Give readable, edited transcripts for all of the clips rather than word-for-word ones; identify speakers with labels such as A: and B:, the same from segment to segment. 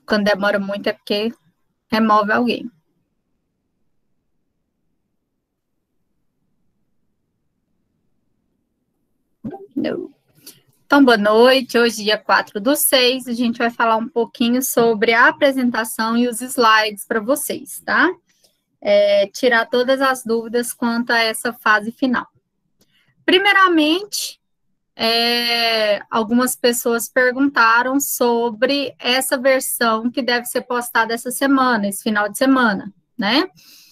A: Quando demora muito é porque remove alguém. Não. Então, boa noite. Hoje, dia 4/6, a gente vai falar um pouquinho sobre a apresentação e os slides para vocês, tá? Tirar todas as dúvidas quanto a essa fase final. Primeiramente, algumas pessoas perguntaram sobre essa versão que deve ser postada essa semana, esse final de semana, né?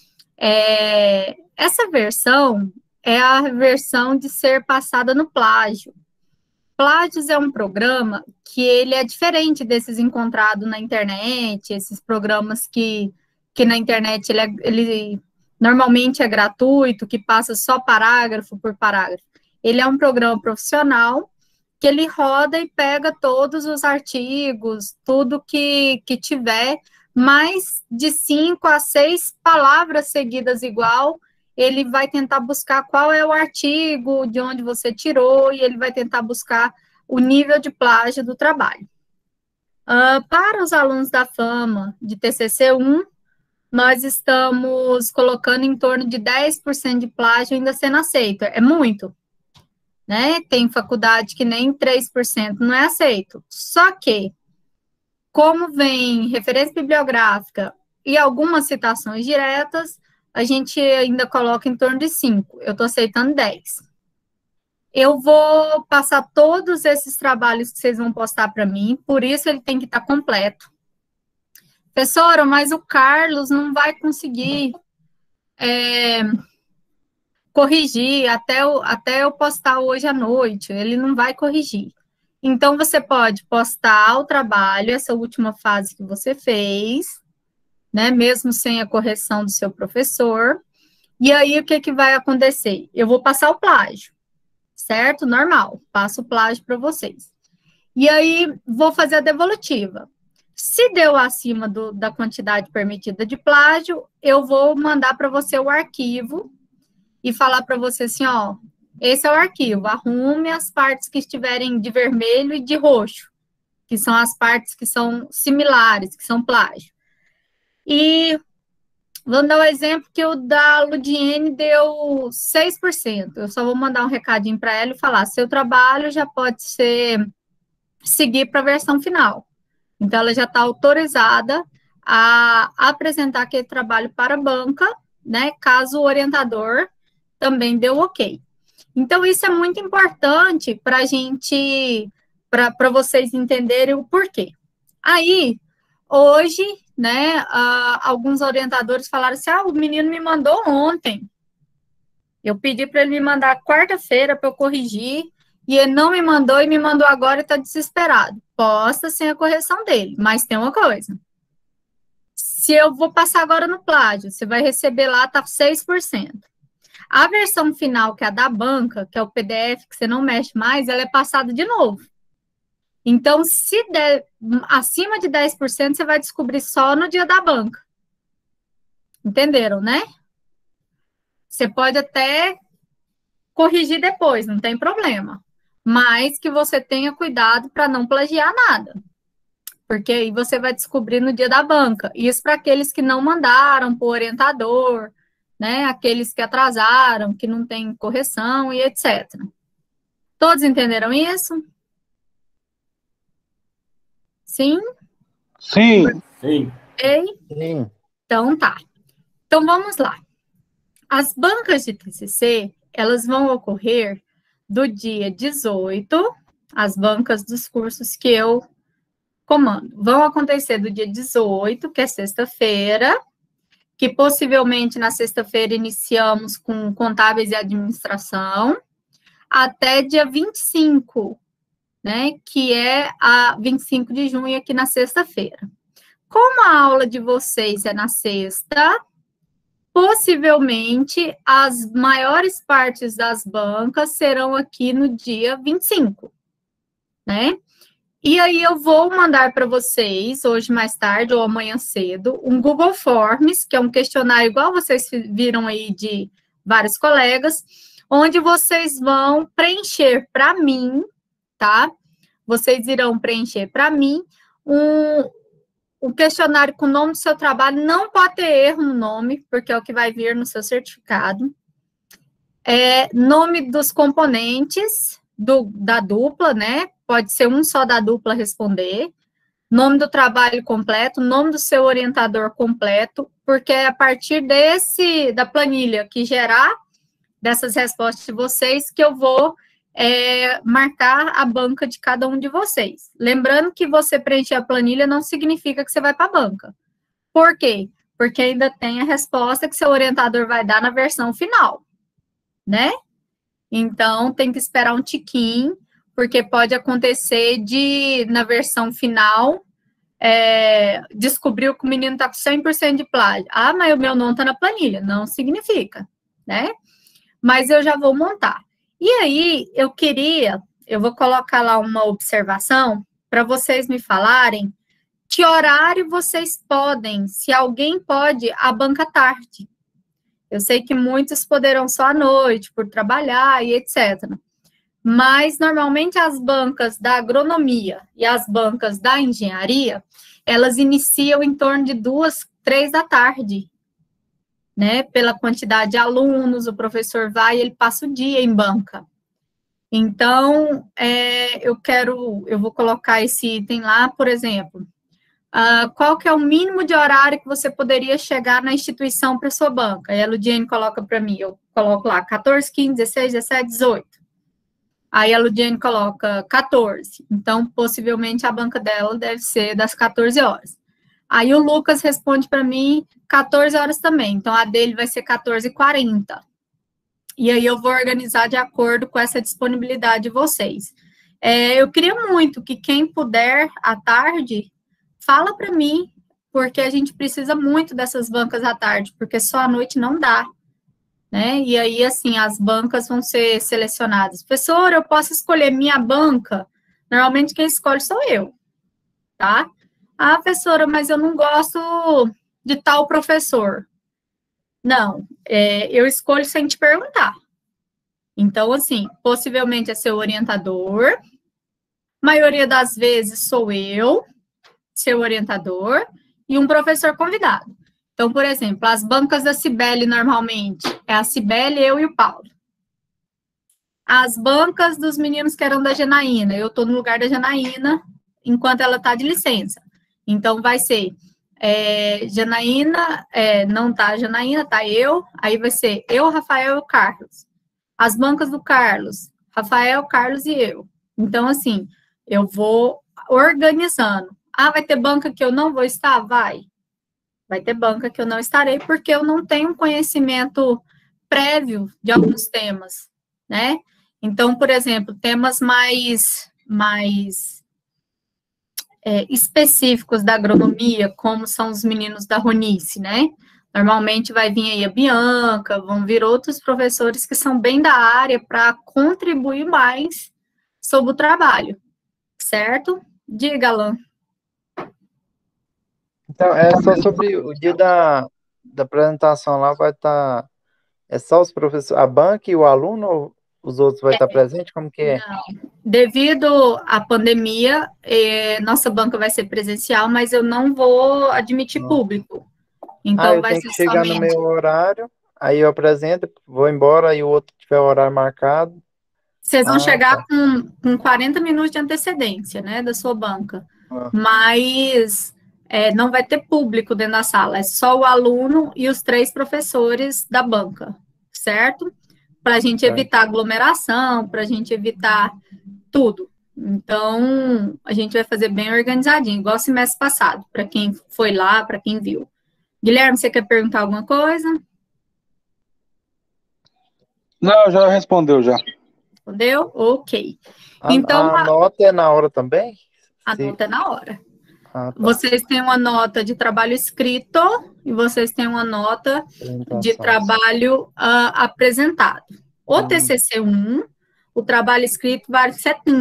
A: Essa versão é a versão de ser passada no Plágio. Plágios é um programa que ele é diferente desses encontrados na internet, esses programas que na internet ele normalmente é gratuito, que passa só parágrafo por parágrafo. Ele é um programa profissional que ele roda e pega todos os artigos, tudo que tiver, mais de 5 a 6 palavras seguidas igual, ele vai tentar buscar qual é o artigo, de onde você tirou, e ele vai tentar buscar o nível de plágio do trabalho. Para os alunos da Fama de TCC1, nós estamos colocando em torno de 10% de plágio ainda sendo aceito. É muito, né? Tem faculdade que nem 3% não é aceito. Só que, como vem referência bibliográfica e algumas citações diretas, a gente ainda coloca em torno de 5. Eu estou aceitando 10. Eu vou passar todos esses trabalhos que vocês vão postar para mim, por isso ele tem que estar completo. Professora, mas o Carlos não vai conseguir corrigir até eu postar hoje à noite, ele não vai corrigir. Então, você pode postar o trabalho, essa última fase que você fez, né, mesmo sem a correção do seu professor, e aí o que vai acontecer? Eu vou passar o plágio, certo? Normal, passo o plágio para vocês. E aí, vou fazer a devolutiva. Se deu acima da quantidade permitida de plágio, eu vou mandar para você o arquivo e falar para você assim, ó, esse é o arquivo, arrume as partes que estiverem de vermelho e de roxo, que são as partes que são similares, que são plágio. E vamos dar um exemplo que o da Ludiene deu 6%. Eu só vou mandar um recadinho para ela e falar, seu trabalho já pode seguir para a versão final. Então, ela já está autorizada a apresentar aquele trabalho para a banca, né, caso o orientador também deu ok. Então, isso é muito importante para a gente, para vocês entenderem o porquê. Aí, hoje, né, alguns orientadores falaram assim, o menino me mandou ontem. Eu pedi para ele me mandar quarta-feira para eu corrigir, e ele não me mandou, e me mandou agora e está desesperado. Posta sem a correção dele, mas tem uma coisa. Se eu vou passar agora no plágio, você vai receber lá, tá 6%. A versão final, que é a da banca, que é o PDF, que você não mexe mais, ela é passada de novo. Então, se der acima de 10%, você vai descobrir só no dia da banca. Entenderam, né? Você pode até corrigir depois, não tem problema. Mas que você tenha cuidado para não plagiar nada. Porque aí você vai descobrir no dia da banca. Isso para aqueles que não mandaram para o orientador, né? Aqueles que atrasaram, que não tem correção e etc. Todos entenderam isso? Sim?
B: Sim.
A: Sim. Sim. Então, tá. Então, vamos lá. As bancas de TCC, elas vão ocorrer do dia 18, as bancas dos cursos que eu comando. Vão acontecer do dia 18, que é sexta-feira, que possivelmente na sexta-feira iniciamos com contábeis e administração, até dia 25, né, que é a 25 de junho aqui na sexta-feira. Como a aula de vocês é na sexta, possivelmente as maiores partes das bancas serão aqui no dia 25, né? E aí eu vou mandar para vocês, hoje mais tarde ou amanhã cedo, um Google Forms, que é um questionário igual vocês viram aí de vários colegas, onde vocês vão preencher para mim, tá? Vocês irão preencher para mim O questionário com o nome do seu trabalho não pode ter erro no nome, porque é o que vai vir no seu certificado. Nome dos componentes da dupla, né? Pode ser um só da dupla responder. Nome do trabalho completo, nome do seu orientador completo, porque é a partir da planilha que gerar dessas respostas de vocês que eu vou marcar a banca de cada um de vocês. Lembrando que você preencher a planilha não significa que você vai para a banca. Por quê? Porque ainda tem a resposta que seu orientador vai dar na versão final, né? Então, tem que esperar um tiquinho, porque pode acontecer na versão final, descobriu que o menino está com 100% de plágio. Ah, mas o meu não está na planilha. Não significa, né? Mas eu já vou montar. E aí, eu vou colocar lá uma observação para vocês me falarem que horário vocês podem, se alguém pode, a banca tarde. Eu sei que muitos poderão só à noite, por trabalhar e etc. Mas, normalmente, as bancas da agronomia e as bancas da engenharia, elas iniciam em torno de 2, 3 da tarde, né? Pela quantidade de alunos, o professor vai e ele passa o dia em banca. Então, eu vou colocar esse item lá, por exemplo, qual que é o mínimo de horário que você poderia chegar na instituição para sua banca? E a Ludiane coloca para mim, eu coloco lá 14, 15, 16, 17, 18. Aí a Ludiane coloca 14. Então, possivelmente, a banca dela deve ser das 14 horas. Aí o Lucas responde para mim 14 horas também. Então, a dele vai ser 14h40. E aí eu vou organizar de acordo com essa disponibilidade de vocês. Eu queria muito que quem puder, à tarde, fala para mim, porque a gente precisa muito dessas bancas à tarde, porque só à noite não dá, né? E aí, assim, as bancas vão ser selecionadas. Professor, eu posso escolher minha banca? Normalmente quem escolhe sou eu, tá? Ah, professora, mas eu não gosto de tal professor. Não, eu escolho sem te perguntar. Então, assim, possivelmente é seu orientador, maioria das vezes sou eu, seu orientador, e um professor convidado. Então, por exemplo, as bancas da Cibele, normalmente, é a Cibele, eu e o Paulo. As bancas dos meninos que eram da Janaína, eu estou no lugar da Janaína, enquanto ela está de licença. Então, vai ser Janaína, não tá a Janaína, tá eu, aí vai ser eu, Rafael e o Carlos. As bancas do Carlos, Rafael, Carlos e eu. Então, assim, eu vou organizando. Ah, vai ter banca que eu não vou estar? Vai. Vai ter banca que eu não estarei, porque eu não tenho conhecimento prévio de alguns temas, né? Então, por exemplo, temas mais específicos da agronomia, como são os meninos da Ronice, né? Normalmente vai vir aí a Bianca, vão vir outros professores que são bem da área para contribuir mais sobre o trabalho, certo? Diga, Alan.
B: Então, é só sobre o dia da apresentação lá, vai estar. É só os professores, a banca e o aluno, ou os outros vai estar presente? Como que é?
A: Não. Devido à pandemia, nossa banca vai ser presencial, mas eu não vou admitir
B: Não.
A: público.
B: Ah,
A: Então,
B: eu
A: vai
B: tenho
A: ser
B: que chegar no
A: somente.
B: meu horário, aí eu apresento, vou embora, aí o outro tiver horário marcado.
A: Vocês vão
B: Ah,
A: chegar
B: tá.
A: com 40 minutos de antecedência, né, da sua banca.
B: Ah,
A: Mas não vai ter público dentro da sala, é só o aluno e os 3 professores da banca, certo? Para a gente
B: certo.
A: evitar aglomeração, para a gente evitar tudo. Então, a gente vai fazer bem organizadinho, igual o semestre passado, para quem foi lá, para quem viu. Guilherme, você quer perguntar alguma coisa?
C: Não, já respondeu já.
A: Respondeu? Ok.
B: A,
A: Então,
B: a nota é na hora também?
A: a
B: Se...
A: nota é na hora.
B: Ah, tá.
A: Vocês têm uma nota de trabalho escrito e vocês têm uma nota de
B: Apresentação.
A: trabalho apresentado. O
B: Hum,
A: TCC1, o trabalho escrito vale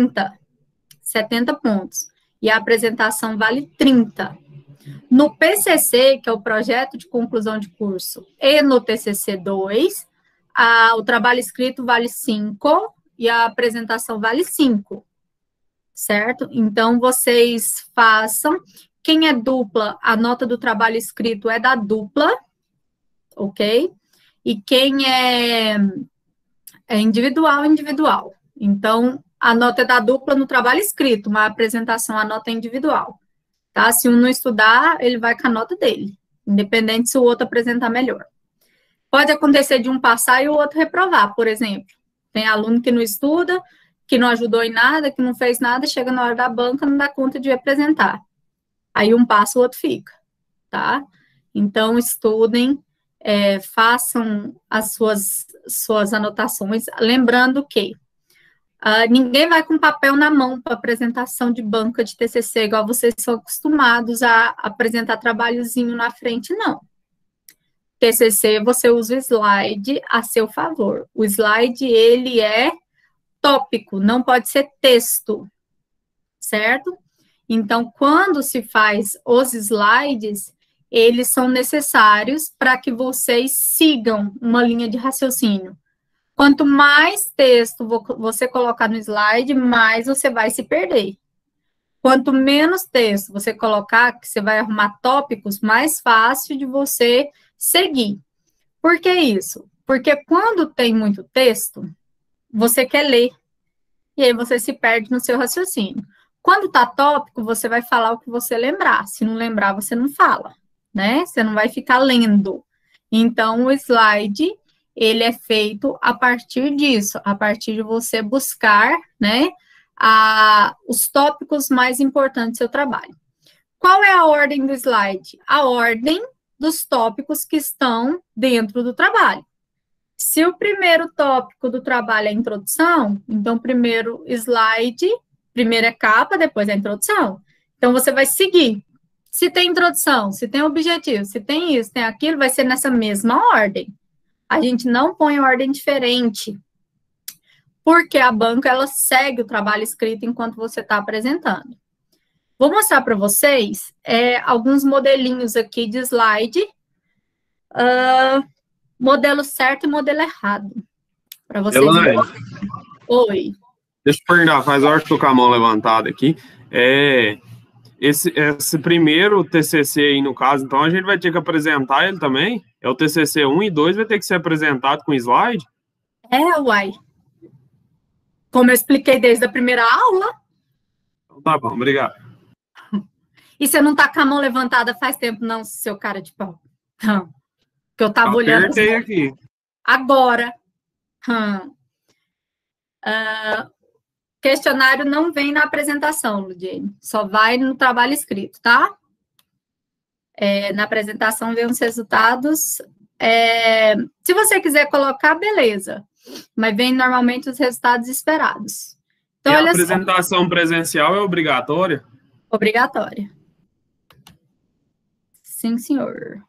A: 70 pontos, e a apresentação vale 30. No PCC, que é o projeto de conclusão de curso, e no TCC2, o trabalho escrito vale 5 e a apresentação vale 5, certo? Então, vocês façam. quem é dupla, a nota do trabalho escrito é da dupla, ok? E quem é individual, individual. Então, a nota é da dupla no trabalho escrito, mas a apresentação, a nota é individual. Tá? Se um não estudar, ele vai com a nota dele, independente se o outro apresentar melhor. Pode acontecer de um passar e o outro reprovar, por exemplo. Tem aluno que não estuda, que não ajudou em nada, que não fez nada, chega na hora da banca, não dá conta de apresentar. Aí um passa, o outro fica, tá? Então, estudem, façam as suas anotações, lembrando que ninguém vai com papel na mão para apresentação de banca de TCC, igual vocês são acostumados a apresentar trabalhozinho na frente, não. TCC, você usa o slide a seu favor. O slide, ele é tópico, não pode ser texto, certo? Então, quando se faz os slides, eles são necessários para que vocês sigam uma linha de raciocínio. Quanto mais texto você colocar no slide, mais você vai se perder. Quanto menos texto você colocar, que você vai arrumar tópicos, mais fácil de você seguir. Por que isso? Porque quando tem muito texto, você quer ler, e aí você se perde no seu raciocínio. Quando tá tópico, você vai falar o que você lembrar. Se não lembrar, você não fala, né? Você não vai ficar lendo. Então, o slide, ele é feito a partir disso, a partir de você buscar, né, os tópicos mais importantes do seu trabalho. Qual é a ordem do slide? A ordem dos tópicos que estão dentro do trabalho. Se o primeiro tópico do trabalho é a introdução, então primeiro slide, primeiro é capa, depois é a introdução. Então você vai seguir. Se tem introdução, se tem objetivo, se tem isso, tem aquilo, vai ser nessa mesma ordem. A gente não põe ordem diferente, porque a banca, ela segue o trabalho escrito enquanto você está apresentando. Vou mostrar para vocês alguns modelinhos aqui de slide, modelo certo e modelo errado, para vocês verem. Oi.
D: Deixa eu perguntar, faz hora que estou com a mão levantada aqui. Esse primeiro TCC aí, no caso, então a gente vai ter que apresentar ele também? É o TCC 1 e 2, vai ter que ser apresentado com slide?
A: Uai. Como eu expliquei desde a primeira aula.
D: Então, tá bom, obrigado.
A: E você não tá com a mão levantada faz tempo, não, seu cara de pau? Não. Que eu tava olhando.
D: Apertei aqui.
A: Agora. Questionário não vem na apresentação, Ludiane. Só vai no trabalho escrito, tá? Na apresentação vem os resultados. Se você quiser colocar, beleza. Mas vem normalmente os resultados esperados. Então,
D: a apresentação presencial é obrigatória?
A: Obrigatória. Sim, senhor.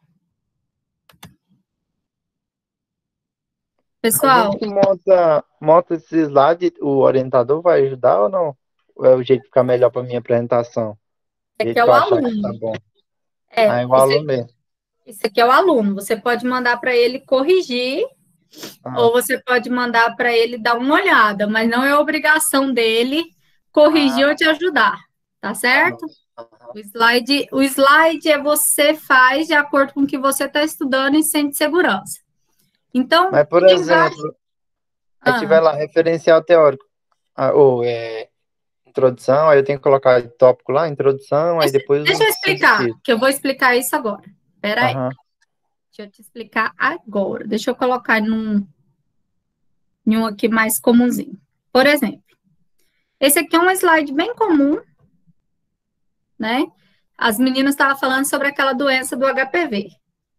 A: Pessoal...
B: A gente monta esse slide, o orientador vai ajudar ou não? Ou é o jeito de ficar melhor para minha apresentação?
A: Esse aqui é o aluno.
B: Tá bom.
A: É
B: o aluno mesmo.
A: Esse aqui é o aluno. Você pode mandar para ele corrigir, ou você pode mandar para ele dar uma olhada, mas não é obrigação dele corrigir ou te ajudar, tá certo? O slide você faz de acordo com o que você está estudando e sente segurança. Então,
B: mas, por exemplo, se tiver lá referencial teórico, ou introdução, aí eu tenho que colocar tópico lá, introdução, aí depois...
A: Deixa eu explicar, que eu vou explicar isso agora. Espera aí. Deixa eu te explicar agora. Deixa eu colocar em um aqui mais comumzinho. Por exemplo, esse aqui é um slide bem comum, né? As meninas estavam falando sobre aquela doença do HPV.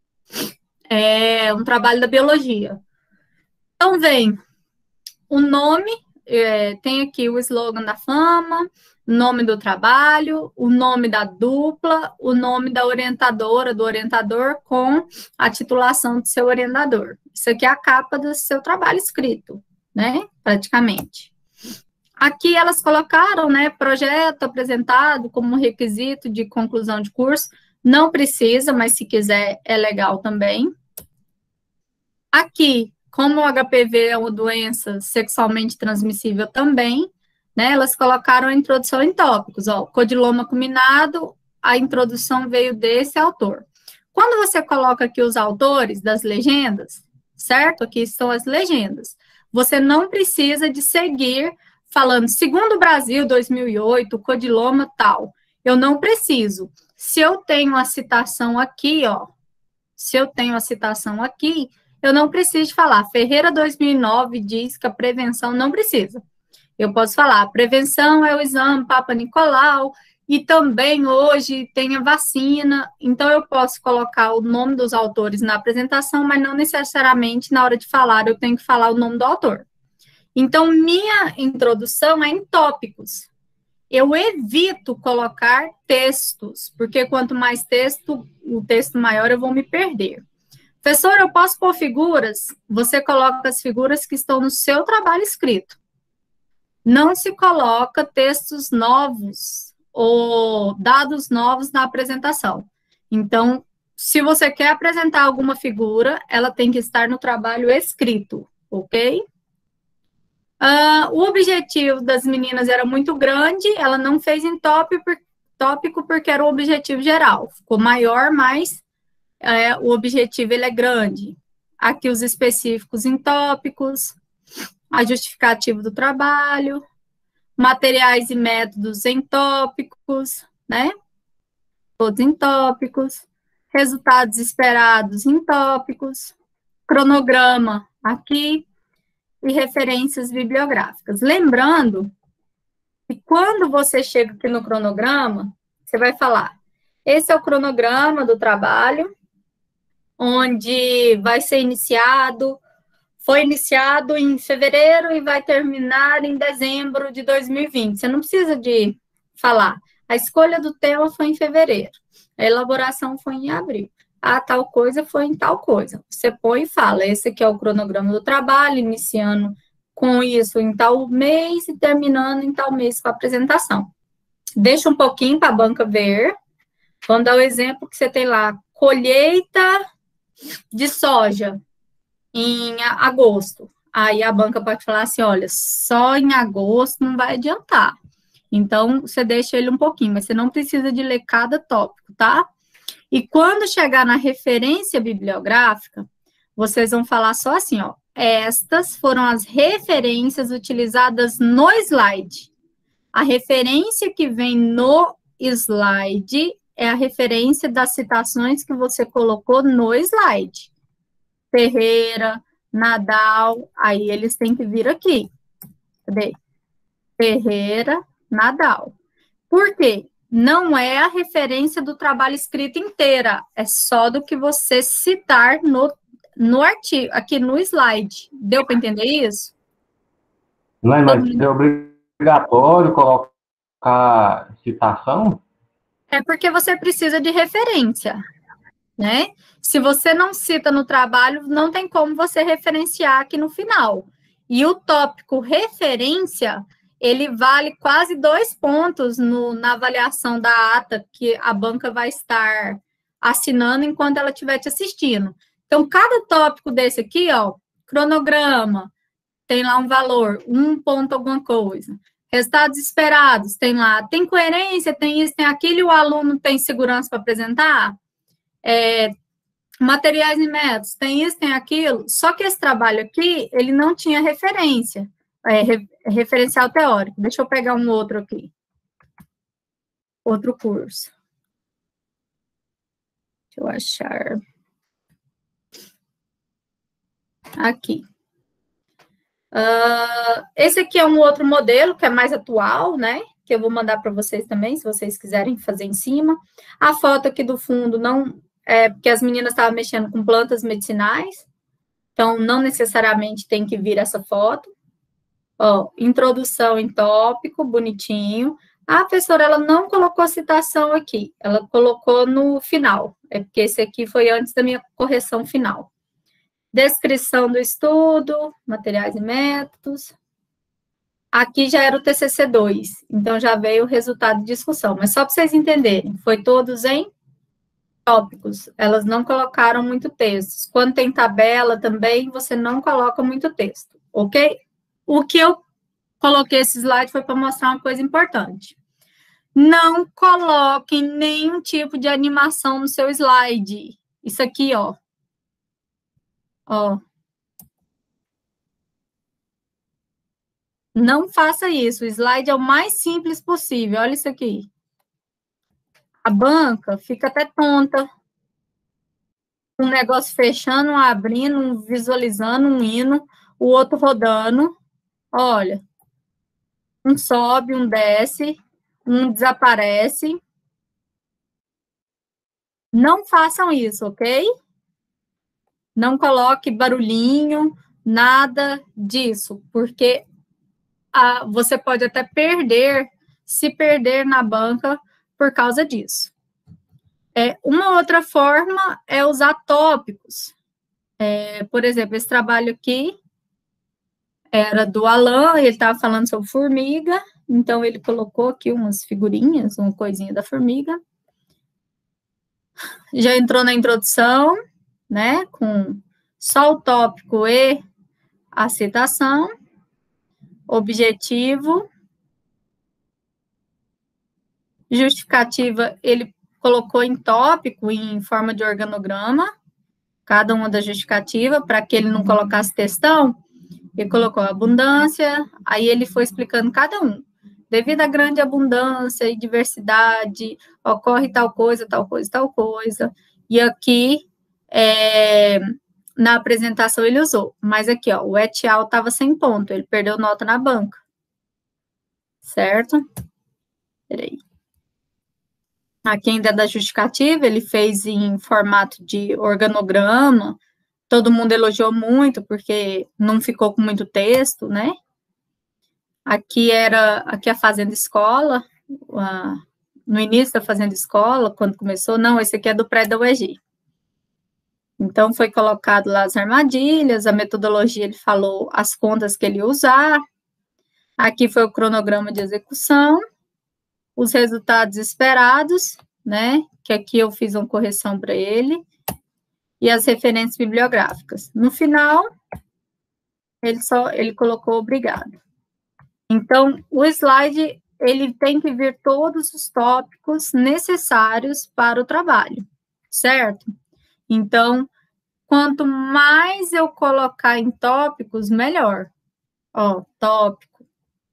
A: É um trabalho da biologia. Então, vem o nome, tem aqui o slogan da fama, o nome do trabalho, o nome da dupla, o nome da orientadora, do orientador, com a titulação do seu orientador. Isso aqui é a capa do seu trabalho escrito, né? Praticamente. Aqui elas colocaram, né, projeto apresentado como requisito de conclusão de curso. Não precisa, mas se quiser é legal também. Aqui, como o HPV é uma doença sexualmente transmissível também, né, elas colocaram a introdução em tópicos, ó, codiloma culminado, a introdução veio desse autor. Quando você coloca aqui os autores das legendas, certo? Aqui estão as legendas. Você não precisa de seguir falando, segundo o Brasil, 2008, codiloma tal. Eu não preciso. Se eu tenho a citação aqui, ó, se eu tenho a citação aqui, eu não preciso falar. Ferreira 2009 diz que a prevenção não precisa. Eu posso falar, a prevenção é o exame Papa Nicolau, e também hoje tem a vacina, então eu posso colocar o nome dos autores na apresentação, mas não necessariamente na hora de falar eu tenho que falar o nome do autor. Então, minha introdução é em tópicos. Eu evito colocar textos, porque quanto mais texto, o texto maior eu vou me perder. Professor, eu posso pôr figuras? Você coloca as figuras que estão no seu trabalho escrito. Não se coloca textos novos ou dados novos na apresentação. Então, se você quer apresentar alguma figura, ela tem que estar no trabalho escrito, ok? O objetivo das meninas era muito grande, ela não fez em tópico porque era o objetivo geral. Ficou maior, mas o objetivo ele é grande. Aqui os específicos em tópicos, a justificativa do trabalho, materiais e métodos em tópicos, né? Todos em tópicos, resultados esperados em tópicos, cronograma aqui e referências bibliográficas. Lembrando que quando você chega aqui no cronograma, você vai falar, esse é o cronograma do trabalho, onde vai ser iniciado, foi iniciado em fevereiro e vai terminar em dezembro de 2020. Você não precisa de falar. A escolha do tema foi em fevereiro. A elaboração foi em abril. A tal coisa foi em tal coisa. Você põe e fala, esse aqui é o cronograma do trabalho, iniciando com isso em tal mês e terminando em tal mês com a apresentação. Deixa um pouquinho para a banca ver. Vamos dar o exemplo que você tem lá, colheita de soja em agosto. Aí a banca pode falar assim, olha, só em agosto não vai adiantar. Então, você deixa ele um pouquinho, mas você não precisa de ler cada tópico, tá? E quando chegar na referência bibliográfica, vocês vão falar só assim, ó, estas foram as referências utilizadas no slide. A referência que vem no slide é a referência das citações que você colocou no slide. Ferreira, Nadal, aí eles têm que vir aqui. Cadê? Ferreira, Nadal. Por quê? Não é a referência do trabalho escrito inteira, é só do que você citar no artigo, aqui no slide. Deu para entender isso?
E: Não, mas é obrigatório colocar citação?
A: É porque você precisa de referência, né? Se você não cita no trabalho, não tem como você referenciar aqui no final. E o tópico referência, ele vale quase 2 pontos na avaliação da ata que a banca vai estar assinando enquanto ela estiver te assistindo. Então, cada tópico desse aqui, ó, cronograma, tem lá um valor, 1 ponto alguma coisa. Resultados esperados, tem lá, tem coerência, tem isso, tem aquilo, e o aluno tem segurança para apresentar? Materiais e métodos, tem isso, tem aquilo. Só que esse trabalho aqui, ele não tinha referência, referencial teórico. Deixa eu pegar um outro aqui. Outro curso. Deixa eu achar. Aqui. Esse aqui é um outro modelo, que é mais atual, né? Que eu vou mandar para vocês também, se vocês quiserem fazer em cima. A foto aqui do fundo não... porque as meninas estavam mexendo com plantas medicinais, então não necessariamente tem que vir essa foto. Ó, introdução em tópico, bonitinho. A professora, ela não colocou citação aqui, ela colocou no final, porque esse aqui foi antes da minha correção final. Descrição do estudo, materiais e métodos. Aqui já era o TCC2, então já veio o resultado de discussão, mas só para vocês entenderem, foi todos em tópicos, elas não colocaram muito texto. Quando tem tabela também, você não coloca muito texto, ok? O que eu coloquei esse slide foi para mostrar uma coisa importante. Não coloquem nenhum tipo de animação no seu slide. Isso aqui, ó. Ó. Não faça isso. O slide é o mais simples possível. Olha isso aqui. A banca fica até tonta. Um negócio fechando, um abrindo, um visualizando, um indo, o outro rodando. Olha. Um sobe, um desce, um desaparece. Não façam isso, ok? Não coloque barulhinho, nada disso, porque você pode até se perder na banca por causa disso. Uma outra forma é usar tópicos. Por exemplo, esse trabalho aqui era do Alan, ele estava falando sobre formiga, então ele colocou aqui umas figurinhas, uma coisinha da formiga. Já entrou na introdução, né, com só o tópico e a citação, objetivo, justificativa, ele colocou em tópico, em forma de organograma, cada uma da justificativa, para que ele não colocasse textão, ele colocou abundância, aí ele foi explicando cada um. Devido à grande abundância e diversidade, ocorre tal coisa, tal coisa, tal coisa. E aqui, na apresentação, ele usou. Mas aqui, ó, o et al. Estava sem ponto, ele perdeu nota na banca. Certo? Peraí. Aqui ainda da justificativa, ele fez em formato de organograma. Todo mundo elogiou muito, porque não ficou com muito texto, né? Aqui a Fazenda Escola, no início da Fazenda Escola, quando começou, não, esse aqui é do prédio da UEG. Então, foi colocado lá as armadilhas, a metodologia, ele falou as contas que ele ia usar. Aqui foi o cronograma de execução, os resultados esperados, né, que aqui eu fiz uma correção para ele, e as referências bibliográficas. No final, ele colocou obrigado. Então, o slide, ele tem que vir todos os tópicos necessários para o trabalho, certo? Então, quanto mais eu colocar em tópicos, melhor. Ó, tópico.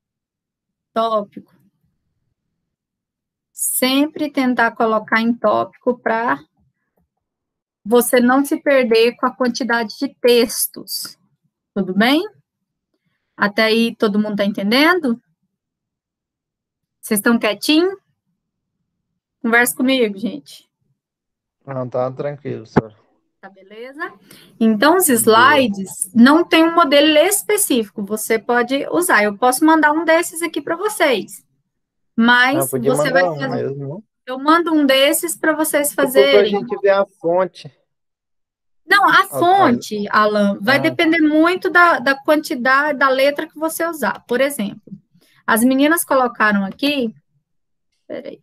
A: Sempre tentar colocar em tópico para você não se perder com a quantidade de textos. Tudo bem? Até aí, todo mundo está entendendo? Vocês estão quietinhos? Conversa comigo, gente.
B: Não, tá tranquilo, senhor.
A: Tá, beleza? Então, os slides não tem um modelo específico, você pode usar. Eu posso mandar um desses aqui para vocês. Mas você vai fazer...
B: mesmo.
A: Eu mando um desses para vocês fazerem.
B: Para a gente ver a fonte.
A: Não, a fonte, Alan, vai depender muito da quantidade, da letra que você usar. Por exemplo, as meninas colocaram aqui... Peraí.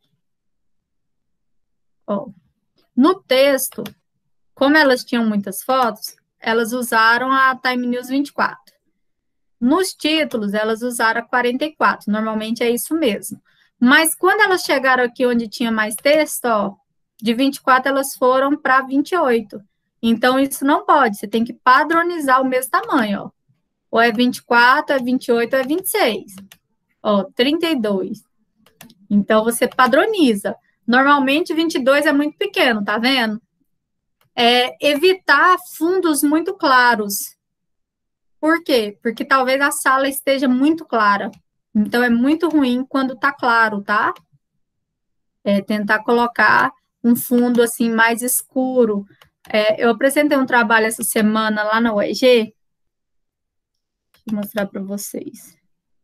A: Ó, no texto, como elas tinham muitas fotos, elas usaram a Time News 24. Nos títulos, elas usaram a 44. Normalmente é isso mesmo. Mas quando elas chegaram aqui onde tinha mais texto, ó, de 24 elas foram para 28. Então, isso não pode. Você tem que padronizar o mesmo tamanho, ó. Ou é 24, é 28, ou é 26. Ó, 32. Então, você padroniza. Normalmente, 22 é muito pequeno, tá vendo? Evitar fundos muito claros. Por quê? Porque talvez a sala esteja muito clara. Então, é muito ruim quando tá claro, tá? Tentar colocar um fundo, assim, mais escuro. Eu apresentei um trabalho essa semana lá na UEG. Deixa eu mostrar para vocês.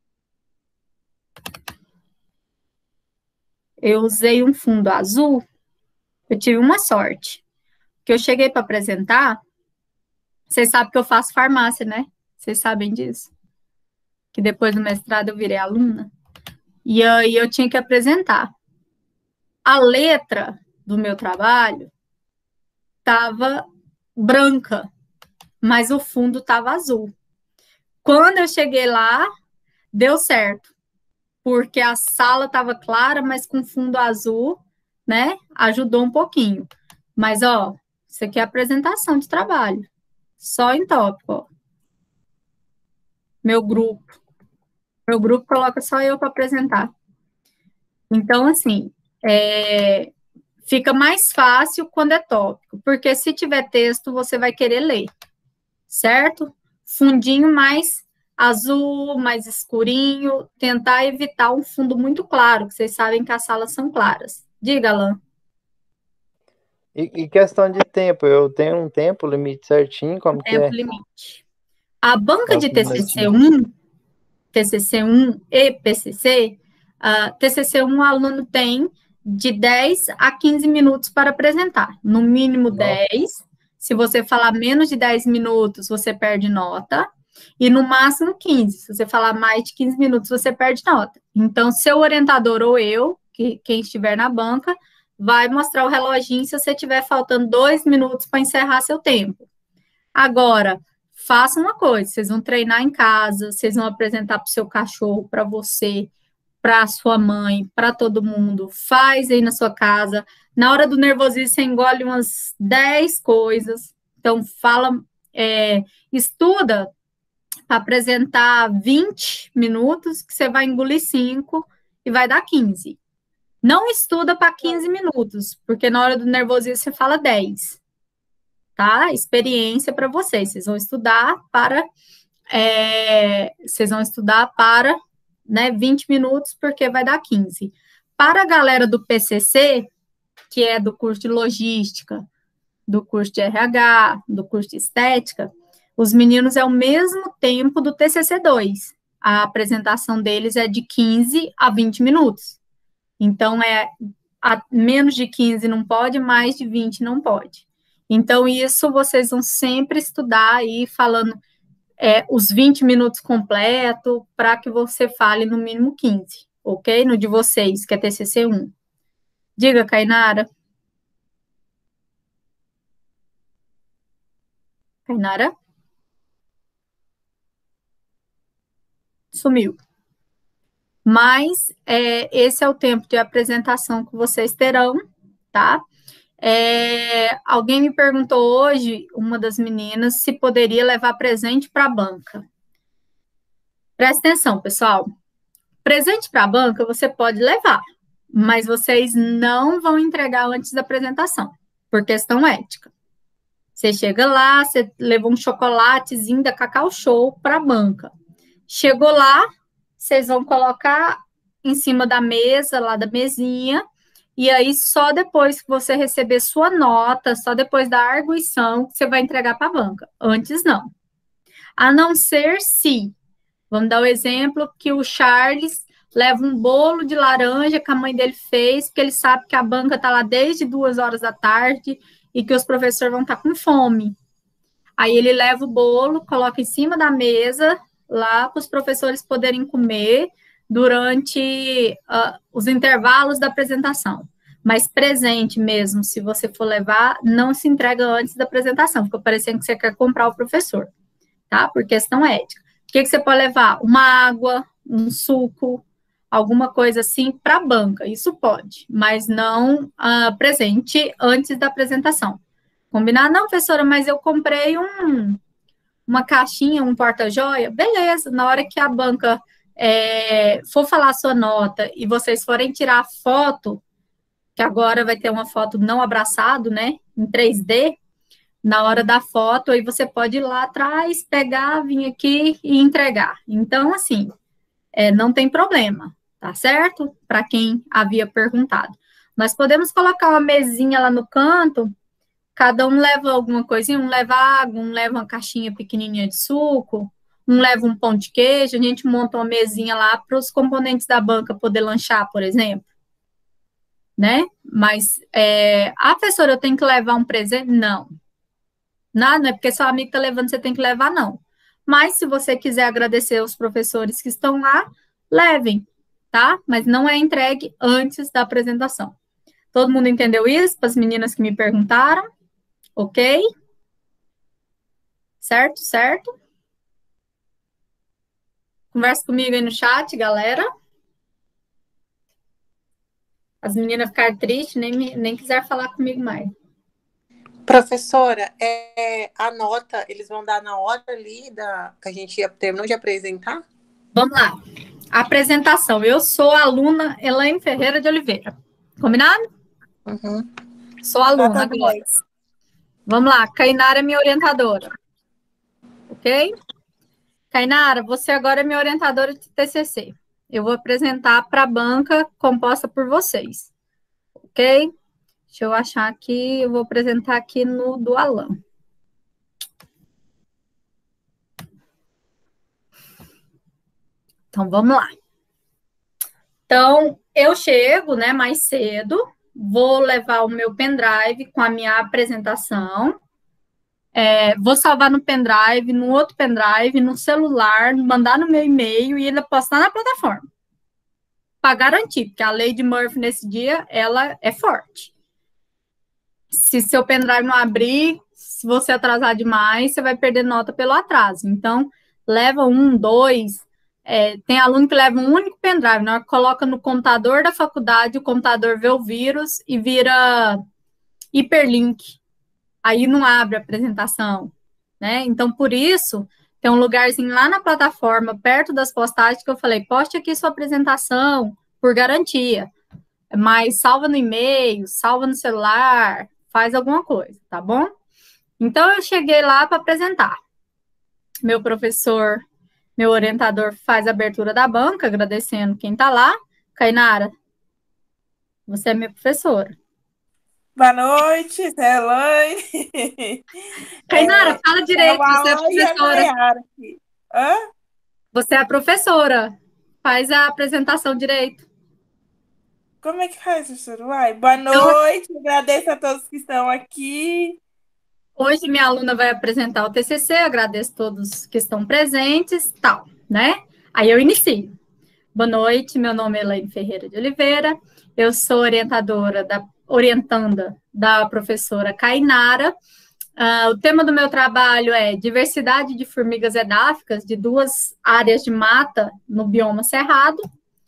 A: Eu usei um fundo azul. Eu tive uma sorte. Que eu cheguei para apresentar. Vocês sabem que eu faço farmácia, né? Vocês sabem disso? Que depois do mestrado eu virei aluna. E aí eu tinha que apresentar. A letra do meu trabalho estava branca, mas o fundo estava azul. Quando eu cheguei lá, deu certo. porque a sala estava clara, mas com fundo azul, né? Ajudou um pouquinho. Mas, ó, isso aqui é a apresentação de trabalho. Só em tópico, ó. Meu grupo. Meu grupo coloca só eu para apresentar. Então, assim, fica mais fácil quando é tópico, porque se tiver texto, você vai querer ler, certo? Fundinho mais azul, mais escurinho, tentar evitar um fundo muito claro, que vocês sabem que as salas são claras. Diga, Alan.
B: E questão de tempo, eu tenho um tempo limite certinho, como que
A: Tempo
B: é?
A: limite. A banca de
B: Próximo
A: TCC1 e PCC, TCC1 o aluno tem de 10 a 15 minutos para apresentar, no mínimo 10. Se você falar menos de 10 minutos, você perde nota, e no máximo 15. Se você falar mais de 15 minutos, você perde nota. Então, seu orientador ou eu, quem estiver na banca, vai mostrar o reloginho se você estiver faltando 2 minutos para encerrar seu tempo. Agora, faça uma coisa, vocês vão treinar em casa, vocês vão apresentar para o seu cachorro, para você, para sua mãe, para todo mundo. Faz aí na sua casa. Na hora do nervosismo, você engole umas 10 coisas. Então, estuda para apresentar 20 minutos, que você vai engolir 5 e vai dar 15. Não estuda para 15 minutos, porque na hora do nervosismo você fala 10. Tá? Experiência para vocês. Vocês vão estudar para 20 minutos, porque vai dar 15. Para a galera do PCC, que é do curso de logística, do curso de RH, do curso de estética, os meninos é o mesmo tempo do TCC2. A apresentação deles é de 15 a 20 minutos. Então, menos de 15 não pode, mais de 20 não pode. Então, isso vocês vão sempre estudar aí, falando os 20 minutos completo, para que você fale no mínimo 15, ok? No de vocês, que é TCC1. Diga, Kainara. Kainara? Sumiu. Mas esse é o tempo de apresentação que vocês terão, tá? Alguém me perguntou hoje, uma das meninas, se poderia levar presente para a banca. Presta atenção, pessoal. Presente para a banca você pode levar, mas vocês não vão entregar antes da apresentação, por questão ética. Você chega lá, você levou um chocolatezinho da Cacau Show para a banca. Chegou lá, vocês vão colocar em cima da mesa, lá da mesinha, e aí só depois que você receber sua nota, só depois da arguição, você vai entregar para a banca. Antes não. A não ser se, vamos dar o exemplo que o Charles leva um bolo de laranja que a mãe dele fez, porque ele sabe que a banca está lá desde 2 horas da tarde e que os professores vão estar com fome. Aí ele leva o bolo, coloca em cima da mesa, lá para os professores poderem comer durante os intervalos da apresentação. Mas presente mesmo, se você for levar, não se entrega antes da apresentação, fica parecendo que você quer comprar o professor, tá? Por questão ética. O que você pode levar? Uma água, um suco, alguma coisa assim para a banca, isso pode, mas não presente antes da apresentação. Combinar? Não, professora, mas eu comprei uma caixinha, um porta-joia, beleza, na hora que a banca for falar a sua nota e vocês forem tirar foto, que agora vai ter uma foto não abraçado, né, em 3D, na hora da foto, aí você pode ir lá atrás, pegar, vir aqui e entregar. Então, assim, não tem problema, tá certo? Para quem havia perguntado. Nós podemos colocar uma mesinha lá no canto, cada um leva alguma coisinha, um leva água, um leva uma caixinha pequenininha de suco, um leva um pão de queijo, a gente monta uma mesinha lá para os componentes da banca poder lanchar, por exemplo. Né? Mas, professora, eu tenho que levar um presente? Não. Não é porque seu amigo está levando, você tem que levar, não. Mas, se você quiser agradecer aos professores que estão lá, levem, tá? Mas não é entregue antes da apresentação. Todo mundo entendeu isso? Para as meninas que me perguntaram? Ok? Certo, certo? Conversa comigo aí no chat, galera. as meninas ficaram tristes, nem quiser falar comigo mais.
F: Professora, a nota, eles vão dar na hora ali que a gente terminou de apresentar?
A: Vamos lá. Apresentação. Eu sou a aluna Elaine Ferreira de Oliveira. Combinado?
F: Uhum.
A: Sou aluna agora. Vamos lá. Cainara é minha orientadora. Ok? Cainara, você agora é minha orientadora de TCC. Eu vou apresentar para a banca composta por vocês. Ok? Deixa eu achar aqui. Eu vou apresentar aqui no do Alan. Então, vamos lá. Então, eu chego, né, mais cedo, vou levar o meu pendrive com a minha apresentação, vou salvar no pendrive, no outro pendrive, no celular, mandar no meu e-mail e ainda postar na plataforma. Para garantir, porque a lei de Murphy nesse dia, ela é forte. Se seu pendrive não abrir, se você atrasar demais, você vai perder nota pelo atraso. Então, leva 1, 2... tem aluno que leva um único pendrive, né? Coloca no computador da faculdade, o computador vê o vírus e vira hiperlink. Aí não abre a apresentação, né? Então, por isso, tem um lugarzinho lá na plataforma, perto das postagens, que eu falei, poste aqui sua apresentação, por garantia. Mas salva no e-mail, salva no celular, faz alguma coisa, tá bom? Então, eu cheguei lá para apresentar. Meu professor... Meu orientador faz a abertura da banca, agradecendo quem está lá. Cainara, você é minha professora.
G: Boa noite, Elaine.
A: Cainara, fala direito, você é professora.
G: Hã?
A: Você é a professora. Faz a apresentação direito.
G: Como é que faz, professora? Boa noite, agradeço a todos que estão aqui.
A: Hoje minha aluna vai apresentar o TCC, agradeço a todos que estão presentes, tal, né? Aí eu inicio. Boa noite, meu nome é Elaine Ferreira de Oliveira, eu sou orientanda da professora Cainara. O tema do meu trabalho é diversidade de formigas edáficas de 2 áreas de mata no bioma cerrado.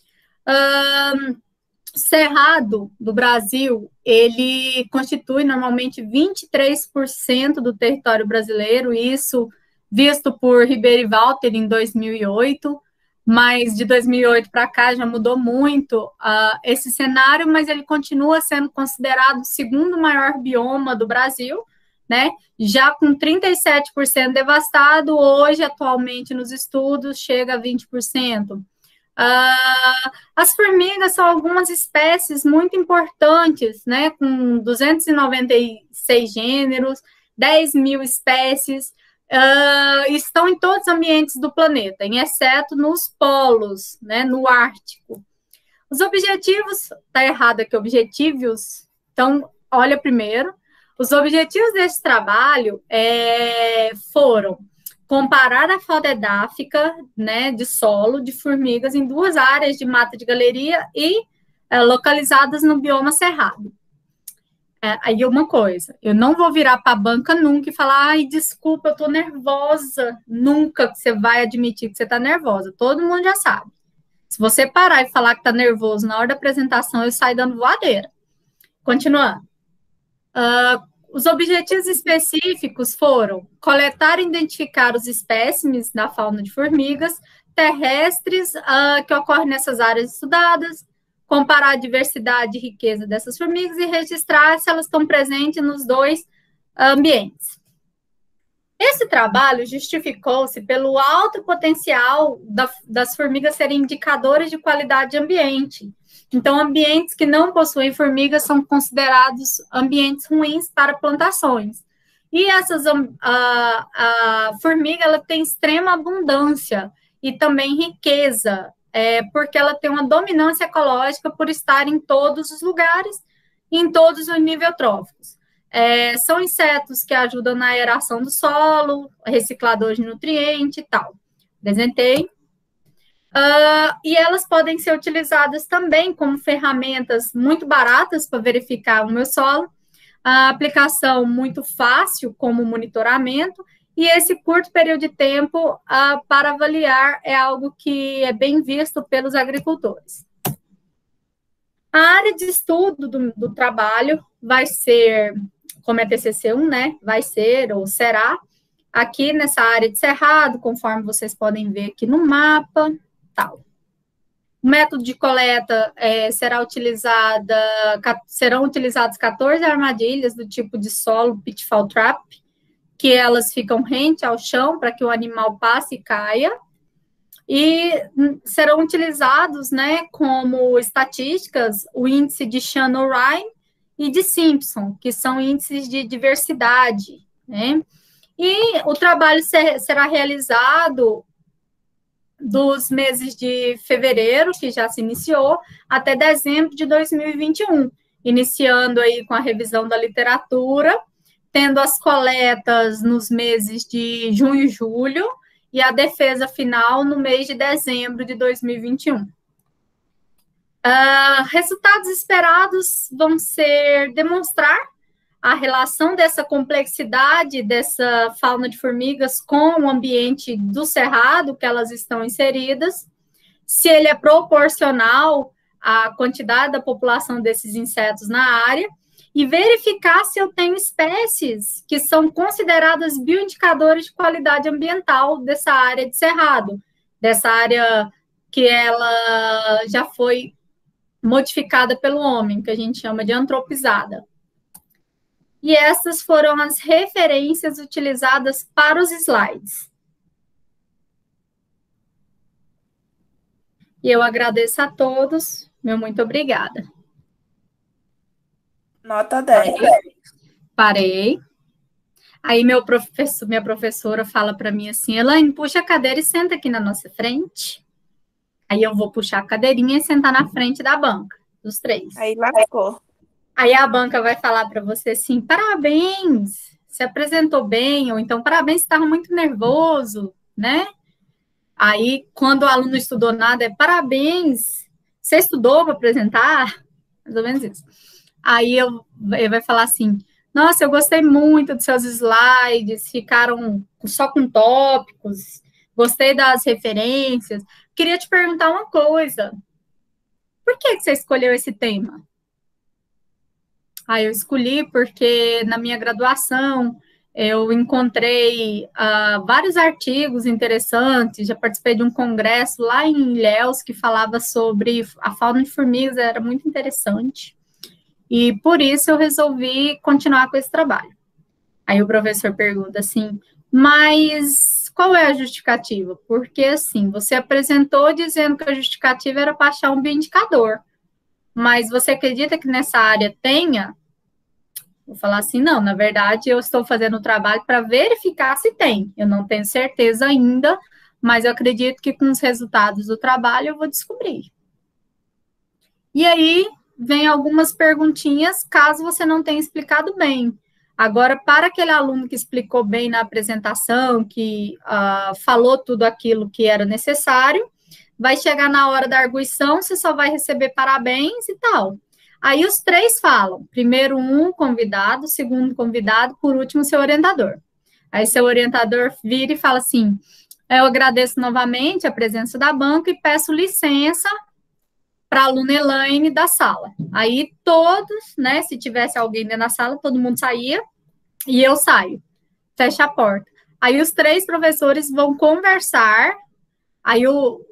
A: Cerrado do Brasil, ele constitui normalmente 23% do território brasileiro, isso visto por Ribeiro e Walter em 2008, mas de 2008 para cá já mudou muito esse cenário, mas ele continua sendo considerado o segundo maior bioma do Brasil, né? Já com 37% devastado, hoje, atualmente, nos estudos, chega a 20%. As formigas são algumas espécies muito importantes, né, com 296 gêneros, 10 mil espécies, estão em todos os ambientes do planeta, em exceto nos polos, né, no Ártico. Os objetivos, está errado aqui, objetivos, então, olha primeiro, os objetivos desse trabalho foram comparar a fauna edáfica, né, de solo, de formigas, em 2 áreas de mata de galeria e localizadas no bioma cerrado. Aí uma coisa, eu não vou virar para a banca nunca e falar, ai, desculpa, eu estou nervosa. Nunca que você vai admitir que você está nervosa, todo mundo já sabe. Se você parar e falar que está nervoso na hora da apresentação, eu saio dando voadeira. Continuando. Os objetivos específicos foram coletar e identificar os espécimes da fauna de formigas terrestres que ocorrem nessas áreas estudadas, comparar a diversidade e riqueza dessas formigas e registrar se elas estão presentes nos 2 ambientes. Esse trabalho justificou-se pelo alto potencial das formigas serem indicadores de qualidade de ambiente. Então, ambientes que não possuem formigas são considerados ambientes ruins para plantações. E a formiga ela tem extrema abundância e também riqueza, porque ela tem uma dominância ecológica por estar em todos os lugares, em todos os níveis tróficos. São insetos que ajudam na aeração do solo, recicladores de nutrientes e tal. Apresentei. E elas podem ser utilizadas também como ferramentas muito baratas para verificar o meu solo, a aplicação muito fácil como monitoramento, e esse curto período de tempo para avaliar é algo que é bem visto pelos agricultores. A área de estudo do trabalho vai ser, como é TCC1, né? Vai ser ou será aqui nessa área de Cerrado, conforme vocês podem ver aqui no mapa, tal. O método de coleta serão utilizadas 14 armadilhas do tipo de solo pitfall trap, que elas ficam rente ao chão para que o animal passe e caia, e serão utilizados, né, como estatísticas, o índice de Shannon-Ryan e de Simpson, que são índices de diversidade, né? E o trabalho será realizado dos meses de fevereiro, que já se iniciou, até dezembro de 2021, iniciando aí com a revisão da literatura, tendo as coletas nos meses de junho e julho, e a defesa final no mês de dezembro de 2021. Resultados esperados vão ser demonstrar a relação dessa complexidade dessa fauna de formigas com o ambiente do cerrado que elas estão inseridas, se ele é proporcional à quantidade da população desses insetos na área, e verificar se eu tenho espécies que são consideradas bioindicadores de qualidade ambiental dessa área de cerrado, dessa área que ela já foi modificada pelo homem, que a gente chama de antropizada. E essas foram as referências utilizadas para os slides. E eu agradeço a todos, meu muito obrigada.
G: Nota 10.
A: Parei. Aí minha professora fala para mim assim, Elaine, puxa a cadeira e senta aqui na nossa frente. Aí eu vou puxar a cadeirinha e sentar na frente da banca, dos três.
G: Aí lascou.
A: Aí a banca vai falar para você assim, parabéns, se apresentou bem, ou então parabéns, você estava muito nervoso, né? Aí, quando o aluno não estudou nada, parabéns, você estudou para apresentar? Mais ou menos isso. Aí ele vai falar assim, nossa, eu gostei muito dos seus slides, ficaram só com tópicos, gostei das referências. Queria te perguntar uma coisa, por que você escolheu esse tema? Eu escolhi porque na minha graduação eu encontrei vários artigos interessantes, já participei de um congresso lá em Ilhéus que falava sobre a fauna de formigas, era muito interessante. E por isso eu resolvi continuar com esse trabalho. Aí o professor pergunta assim, mas qual é a justificativa? Porque assim, você apresentou dizendo que a justificativa era para achar um bioindicador, mas você acredita que nessa área tenha? Vou falar assim, não, na verdade eu estou fazendo o trabalho para verificar se tem. Eu não tenho certeza ainda, mas eu acredito que com os resultados do trabalho eu vou descobrir. E aí vem algumas perguntinhas, caso você não tenha explicado bem. Agora, para aquele aluno que explicou bem na apresentação, que falou tudo aquilo que era necessário, vai chegar na hora da arguição, você só vai receber parabéns e tal. Aí os três falam, primeiro um convidado, segundo convidado, por último seu orientador. Aí seu orientador vira e fala assim, eu agradeço novamente a presença da banca e peço licença para a aluna Elaine da sala. Aí todos, né, se tivesse alguém dentro da sala, todo mundo saía e eu saio, fecha a porta. Aí os três professores vão conversar, aí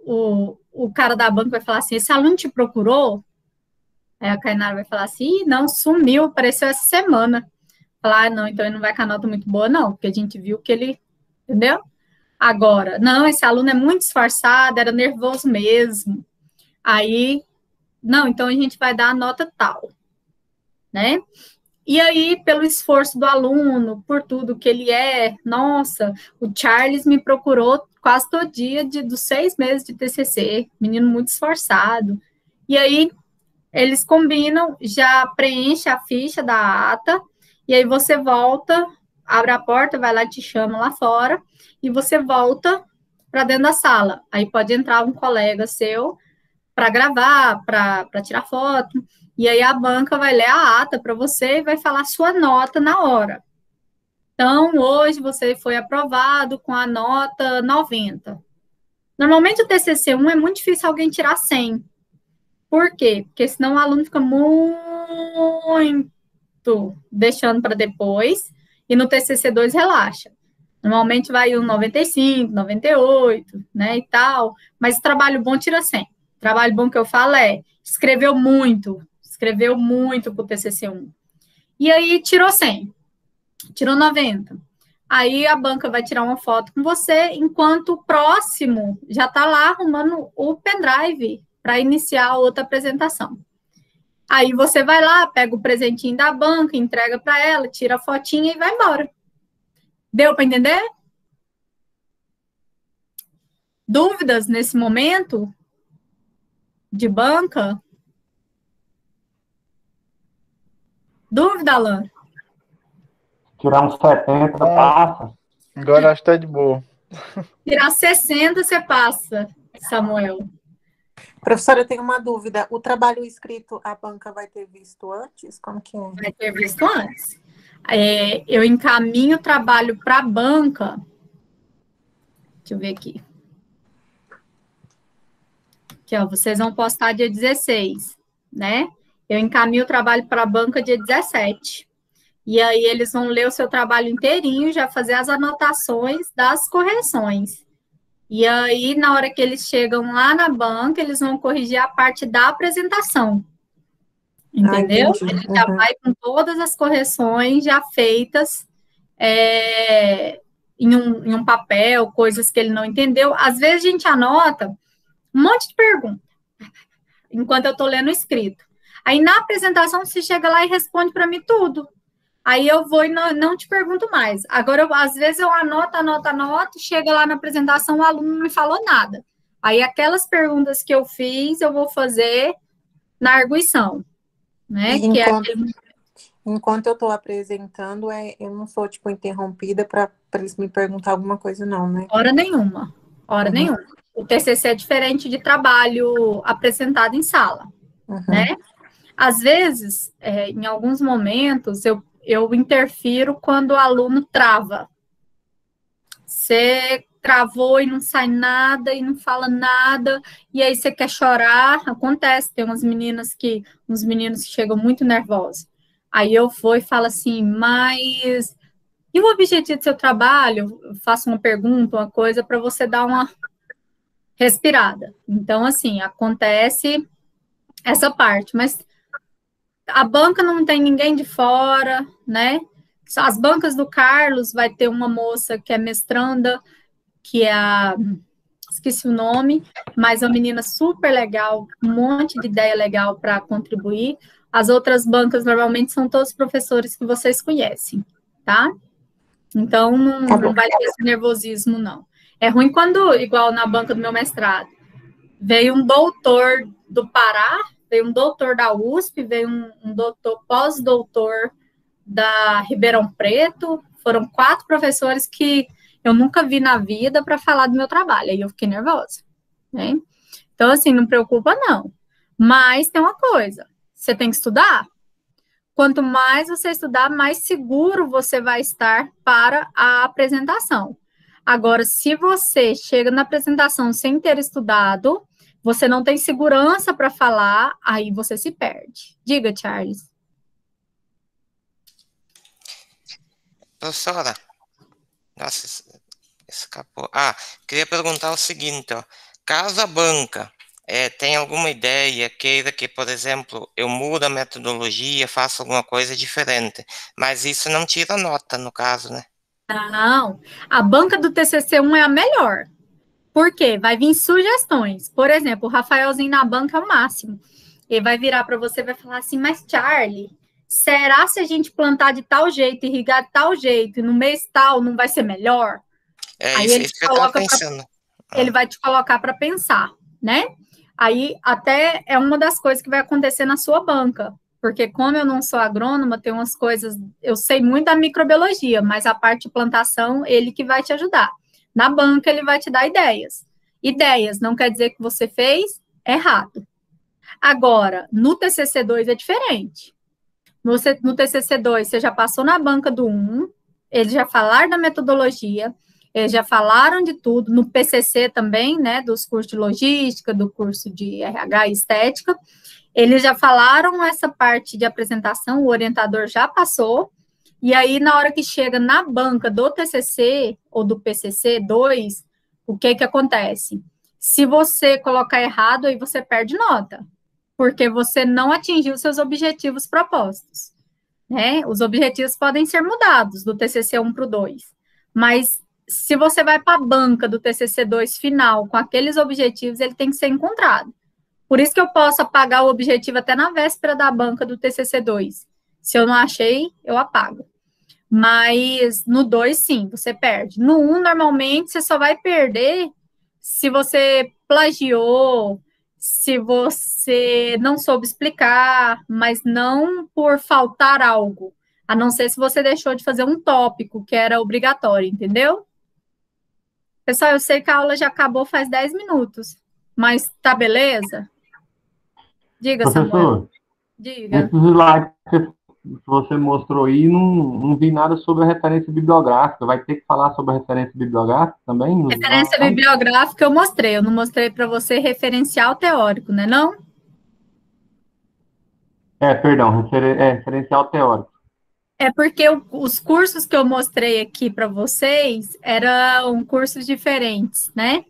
A: o cara da banca vai falar assim, esse aluno te procurou? Aí a Kainara vai falar assim, não, sumiu, apareceu essa semana. Falar, não, então ele não vai com a nota muito boa, não, porque a gente viu que ele, entendeu? Agora, não, esse aluno é muito esforçado, era nervoso mesmo. Aí, não, então a gente vai dar a nota tal, né? E aí, pelo esforço do aluno, por tudo que ele é, nossa, o Charles me procurou quase todo dia dos 6 meses de TCC, menino muito esforçado. E aí, eles combinam, já preenche a ficha da ata, e aí você volta, abre a porta, vai lá, te chama lá fora, e você volta para dentro da sala. Aí pode entrar um colega seu para gravar, para tirar foto, e aí a banca vai ler a ata para você e vai falar sua nota na hora. Então, hoje você foi aprovado com a nota 90. Normalmente o TCC1 é muito difícil alguém tirar 100. Por quê? Porque senão o aluno fica muito deixando para depois, e no TCC2 relaxa. Normalmente vai um 95, 98, né, e tal, mas trabalho bom tira 100. Trabalho bom que eu falo é, escreveu muito para o TCC1. E aí tirou 100, tirou 90. Aí a banca vai tirar uma foto com você, enquanto o próximo já está lá arrumando o pendrive para iniciar outra apresentação. Aí você vai lá, pega o presentinho da banca, entrega para ela, tira a fotinha e vai embora. Deu para entender? Dúvidas nesse momento de banca? Dúvida, Alan?
E: Tirar uns 70, passa.
B: Agora acho que tá de boa.
A: Tirar 60, você passa, Samuel.
F: Professora, eu tenho uma dúvida. O trabalho escrito, a banca vai ter visto antes? Como que é?
A: Vai ter visto antes. Eu encaminho o trabalho para a banca. Deixa eu ver aqui. Aqui, ó, vocês vão postar dia 16, né? Eu encaminho o trabalho para a banca dia 17. E aí eles vão ler o seu trabalho inteirinho, já fazer as anotações das correções. E aí, na hora que eles chegam lá na banca, eles vão corrigir a parte da apresentação. Entendeu? Ele já vai com todas as correções já feitas em um papel, coisas que ele não entendeu. Às vezes a gente anota um monte de perguntas, enquanto eu estou lendo o escrito. Aí, na apresentação, você chega lá e responde para mim tudo. Aí eu vou e não te pergunto mais. Agora, às vezes, eu anoto, chega lá na apresentação, o aluno não me falou nada. Aí, aquelas perguntas que eu fiz, eu vou fazer na arguição, né?
F: Enquanto eu estou apresentando, eu não sou, tipo, interrompida para eles me perguntar alguma coisa, não, né?
A: Hora nenhuma. Nenhuma. O TCC é diferente de trabalho apresentado em sala, né? Às vezes, em alguns momentos, eu interfiro quando o aluno trava. Você travou e não sai nada, e não fala nada, e aí você quer chorar, acontece, tem uns meninos que chegam muito nervosos. Aí eu vou e falo assim, mas e o objetivo do seu trabalho? Eu faço uma pergunta, uma coisa, para você dar uma respirada. Então, assim, acontece essa parte, mas a banca não tem ninguém de fora, né? As bancas do Carlos vai ter uma moça que é mestranda, que é esqueci o nome, mas é uma menina super legal, um monte de ideia legal para contribuir. As outras bancas normalmente são todos professores que vocês conhecem, tá? Então não vai ter esse nervosismo, não. É ruim quando, igual na banca do meu mestrado, veio um doutor do Pará, veio um doutor da USP, veio um doutor pós-doutor da Ribeirão Preto, foram 4 professores que eu nunca vi na vida para falar do meu trabalho, aí eu fiquei nervosa, né? Então, assim, não preocupa, não. Mas tem uma coisa, você tem que estudar. Quanto mais você estudar, mais seguro você vai estar para a apresentação. Agora, se você chega na apresentação sem ter estudado, você não tem segurança para falar, aí você se perde. Diga, Charles.
H: Professora, nossa, escapou. Queria perguntar o seguinte, ó. Caso a banca tem alguma ideia, queira que, por exemplo, eu mude a metodologia, faça alguma coisa diferente, mas isso não tira nota, no caso, né?
A: Não, a banca do TCC1 é a melhor. Por quê? Vai vir sugestões. Por exemplo, o Rafaelzinho na banca é o máximo. Ele vai virar para você e vai falar assim, mas Charlie, será se a gente plantar de tal jeito, irrigar de tal jeito, e no mês tal não vai ser melhor? Aí
H: isso que eu estava pensando.
A: Ele vai te colocar para pensar, né? Aí até é uma das coisas que vai acontecer na sua banca. Porque como eu não sou agrônoma, tem umas coisas, eu sei muito da microbiologia, mas a parte de plantação, ele que vai te ajudar. Na banca, ele vai te dar ideias. Ideias não quer dizer que você fez errado. Agora, no TCC2 é diferente. No TCC2, você já passou na banca do 1, eles já falaram da metodologia, Eles já falaram de tudo, no PCC também, né, dos cursos de logística, do curso de RH e estética. Eles já falaram essa parte de apresentação, o orientador já passou, e aí na hora que chega na banca do TCC ou do PCC 2, o que que acontece? Se você colocar errado, aí você perde nota, porque você não atingiu seus objetivos propostos, né? Os objetivos podem ser mudados do TCC 1 para o 2, mas se você vai para a banca do TCC 2 final com aqueles objetivos, ele tem que ser encontrado. Por isso que eu posso apagar o objetivo até na véspera da banca do TCC 2. Se eu não achei, eu apago. Mas no 2, sim, você perde. No 1, normalmente, você só vai perder se você plagiou, se você não soube explicar, mas não por faltar algo. A não ser se você deixou de fazer um tópico que era obrigatório, entendeu? Pessoal, eu sei que a aula já acabou faz 10 minutos, mas tá beleza? Diga, Samuel.
E: Professor,
A: Diga.
E: nesses slides que você mostrou aí, não vi nada sobre a referência bibliográfica. Vai ter que falar sobre a referência bibliográfica também? nos
A: Referência
E: slides?
A: bibliográfica eu mostrei. Eu não mostrei para você referencial teórico, né, não?
E: Perdão, referencial teórico.
A: É porque os cursos que eu mostrei aqui para vocês eram cursos diferentes, né?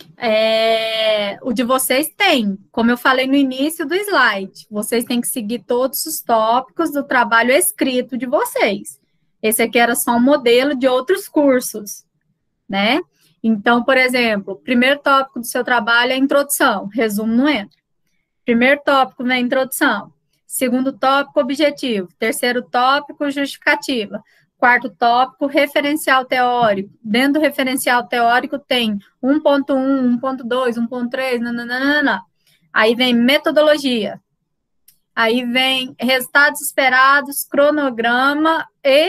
A: O de vocês tem, como eu falei no início do slide, vocês têm que seguir todos os tópicos do trabalho escrito de vocês. Esse aqui era só um modelo de outros cursos, né? Então, por exemplo, o primeiro tópico do seu trabalho é a introdução, resumo não entra. Primeiro tópico na introdução. Segundo tópico, objetivo. Terceiro tópico, justificativa. Quarto tópico, referencial teórico. Dentro do referencial teórico tem 1.1, 1.2, 1.3, nananana. Aí vem metodologia. Aí vem resultados esperados, cronograma e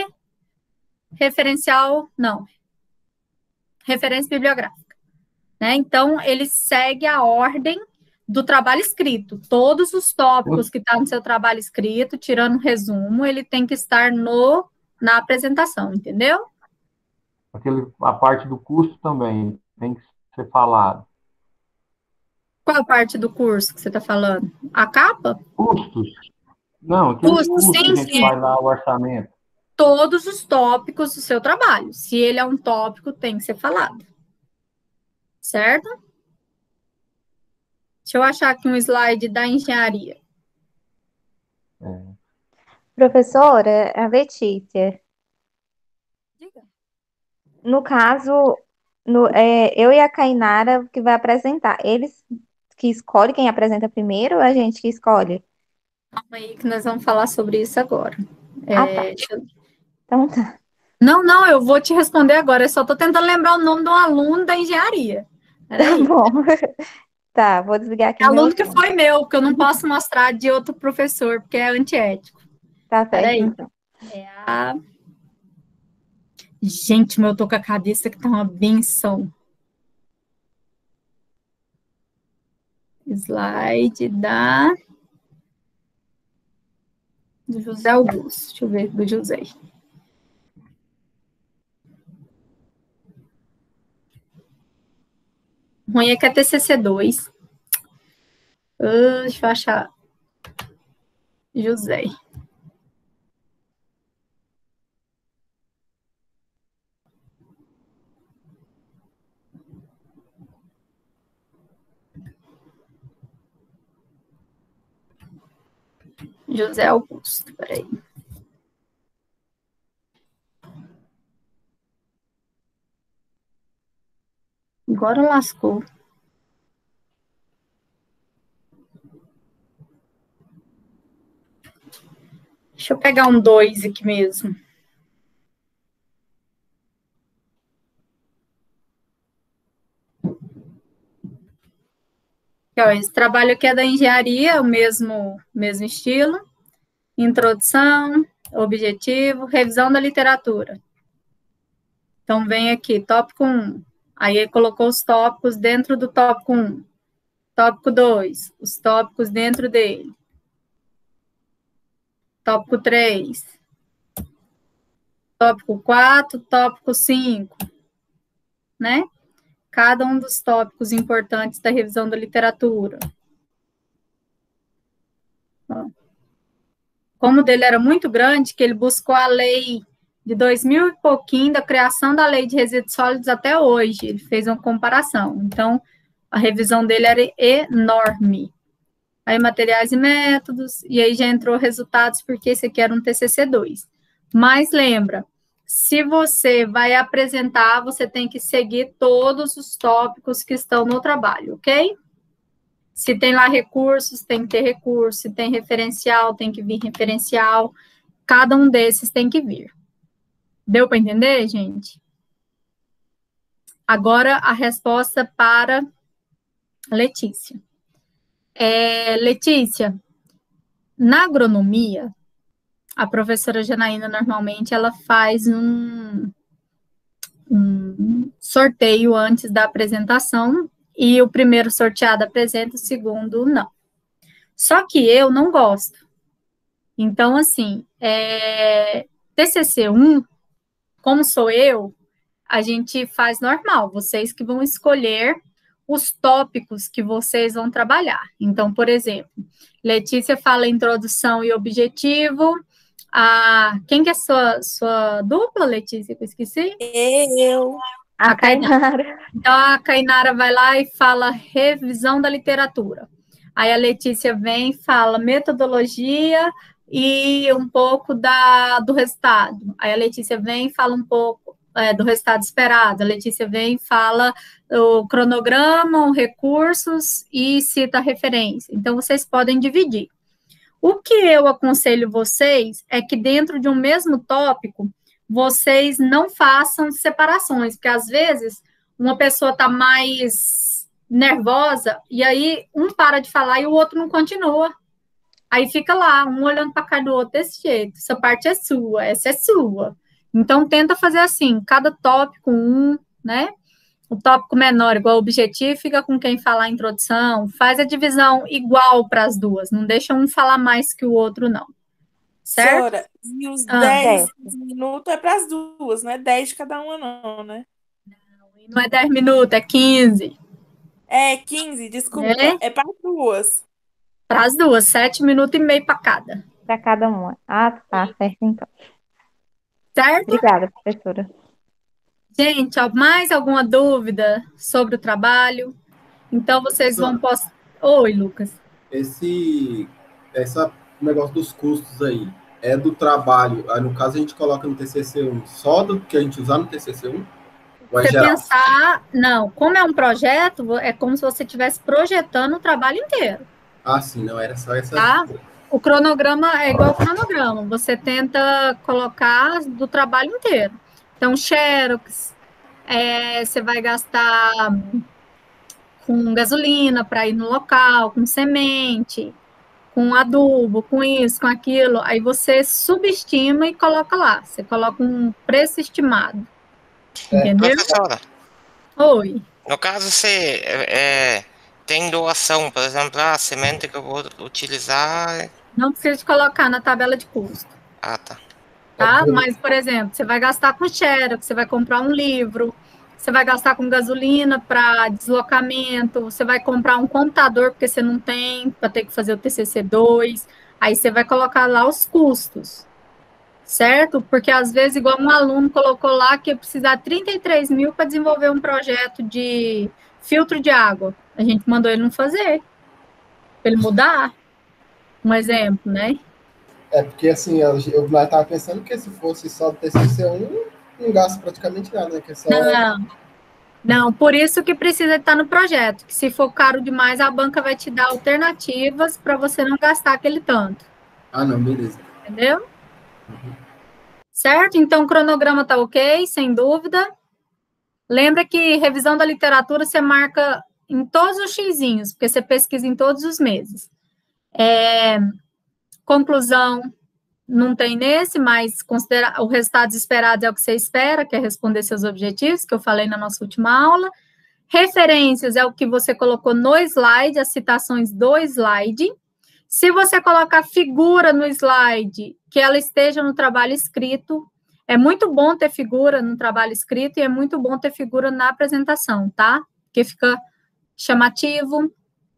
A: referência bibliográfica. Né? Então, ele segue a ordem do trabalho escrito. Todos os tópicos que estão no seu trabalho escrito, tirando o resumo, ele tem que estar na apresentação, entendeu?
E: A parte do curso também tem que ser falado.
A: Qual parte do curso que você está falando? A capa?
E: Custos. Não, aqueles custos que a gente
A: sim.
E: faz lá, o orçamento.
A: Todos os tópicos do seu trabalho. Se ele é um tópico, tem que ser falado. Certo? Deixa eu achar aqui um slide da engenharia.
I: Professora, a Letícia.
A: Diga.
I: No caso, eu e a Cainara que vai apresentar. Eles que escolhem quem apresenta primeiro ou a gente que escolhe?
A: Calma aí que nós vamos falar sobre isso agora.
I: Tá. Então tá.
A: Não, eu vou te responder agora. Eu só estou tentando lembrar o nome de um aluno da engenharia.
I: Tá bom. Tá, vou desligar aqui.
A: Aluno que foi meu, porque eu não posso mostrar de outro professor, porque é antiético.
I: Tá certo, então.
A: Gente, eu tô com a cabeça que tá uma benção. Slide do José Augusto. Deixa eu ver, do José. Ruim é que é TCC2. Deixa eu achar. José. José Augusto, peraí. Agora lascou. Deixa eu pegar um 2 aqui mesmo. Esse trabalho aqui é da engenharia, o mesmo estilo. Introdução, objetivo, revisão da literatura. Então, vem aqui, tópico 1. Aí, ele colocou os tópicos dentro do tópico 1. Tópico 2, os tópicos dentro dele. Tópico 3. Tópico 4, tópico 5. né? Cada um dos tópicos importantes da revisão da literatura. Como o dele era muito grande, que ele buscou a lei de 2000 e pouquinho, da criação da lei de resíduos sólidos até hoje. Ele fez uma comparação. Então, a revisão dele era enorme. Aí, materiais e métodos, e aí já entrou resultados, porque esse aqui era um TCC2. Mas lembra, se você vai apresentar, você tem que seguir todos os tópicos que estão no trabalho, ok? Se tem lá recursos, tem que ter recurso. Se tem referencial, tem que vir referencial. Cada um desses tem que vir. Deu para entender, gente? Agora, a resposta para Letícia. Letícia, na agronomia, a professora Janaína, normalmente, ela faz um sorteio antes da apresentação, e o primeiro sorteado apresenta, o segundo não. Só que eu não gosto. Então, assim, TCC1, como sou eu, a gente faz normal, vocês que vão escolher os tópicos que vocês vão trabalhar. Então, por exemplo, Letícia fala introdução e objetivo. Quem que é sua dupla, Letícia, que eu esqueci?
G: Eu.
I: A Kainara.
A: Então, a Kainara vai lá e fala revisão da literatura. Aí a Letícia vem e fala metodologia e um pouco do resultado. Aí a Letícia vem e fala um pouco do resultado esperado. A Letícia vem e fala o cronograma, os recursos e cita a referência. Então, vocês podem dividir. O que eu aconselho vocês é que dentro de um mesmo tópico, vocês não façam separações, porque às vezes uma pessoa está mais nervosa e aí um para de falar e o outro não continua. Aí fica lá, um olhando para a cara do outro desse jeito. Essa parte é sua, essa é sua. Então, tenta fazer assim, cada tópico né? O tópico menor igual ao objetivo fica com quem falar a introdução, faz a divisão igual para as duas, não deixa um falar mais que o outro, não. Certo?
G: Senhora, e os 10 minutos é para as duas, não é 10 de cada uma, não, né?
A: Não é 10 minutos, é 15.
G: 15, desculpa, é para as duas.
A: Para as duas, 7 minutos e meio para cada.
I: Para cada uma. Ah, tá, certo então.
A: Certo?
I: Obrigada, professora.
A: Gente, mais alguma dúvida sobre o trabalho? Então, vocês vão postar... Oi, Lucas.
J: Esse negócio dos custos aí, é do trabalho, aí no caso a gente coloca no TCC1, só do que a gente usar no TCC1? Ou é
A: você
J: geral?
A: Pensar... Não, como é um projeto, é como se você estivesse projetando o trabalho inteiro.
J: Ah, sim, não, era só essa...
A: Tá? O cronograma é igual ao cronograma, você tenta colocar do trabalho inteiro. Então, xerox, você vai gastar com gasolina para ir no local, com semente, com adubo, com isso, com aquilo. Aí você subestima e coloca lá. Você coloca um preço estimado. Entendeu?
H: Professora.
A: Oi.
H: No caso, você tem doação, por exemplo, a semente que eu vou utilizar...
A: Não precisa colocar na tabela de custo.
H: Ah, tá.
A: Tá? Mas, por exemplo, você vai gastar com xerox, você vai comprar um livro, você vai gastar com gasolina para deslocamento, você vai comprar um computador porque você não tem, para ter que fazer o TCC2, aí você vai colocar lá os custos, certo? Porque, às vezes, igual um aluno colocou lá que ia precisar 33 mil para desenvolver um projeto de filtro de água. A gente mandou ele não fazer, para ele mudar. Um exemplo, né?
K: Porque assim, eu estava pensando que se fosse só do TCC1, não gasta praticamente nada, né? Que é só...
A: Não, por isso que precisa estar no projeto, que se for caro demais, a banca vai te dar alternativas para você não gastar aquele tanto.
J: Ah, não, beleza.
A: Entendeu? Certo? Então, o cronograma tá ok, sem dúvida. Lembra que revisão da literatura você marca em todos os xizinhos, porque você pesquisa em todos os meses. Conclusão, não tem nesse, mas o resultado esperado é o que você espera, que é responder seus objetivos, que eu falei na nossa última aula. Referências é o que você colocou no slide, as citações do slide. Se você colocar figura no slide, que ela esteja no trabalho escrito, É muito bom ter figura no trabalho escrito e é muito bom ter figura na apresentação, tá? Porque fica chamativo.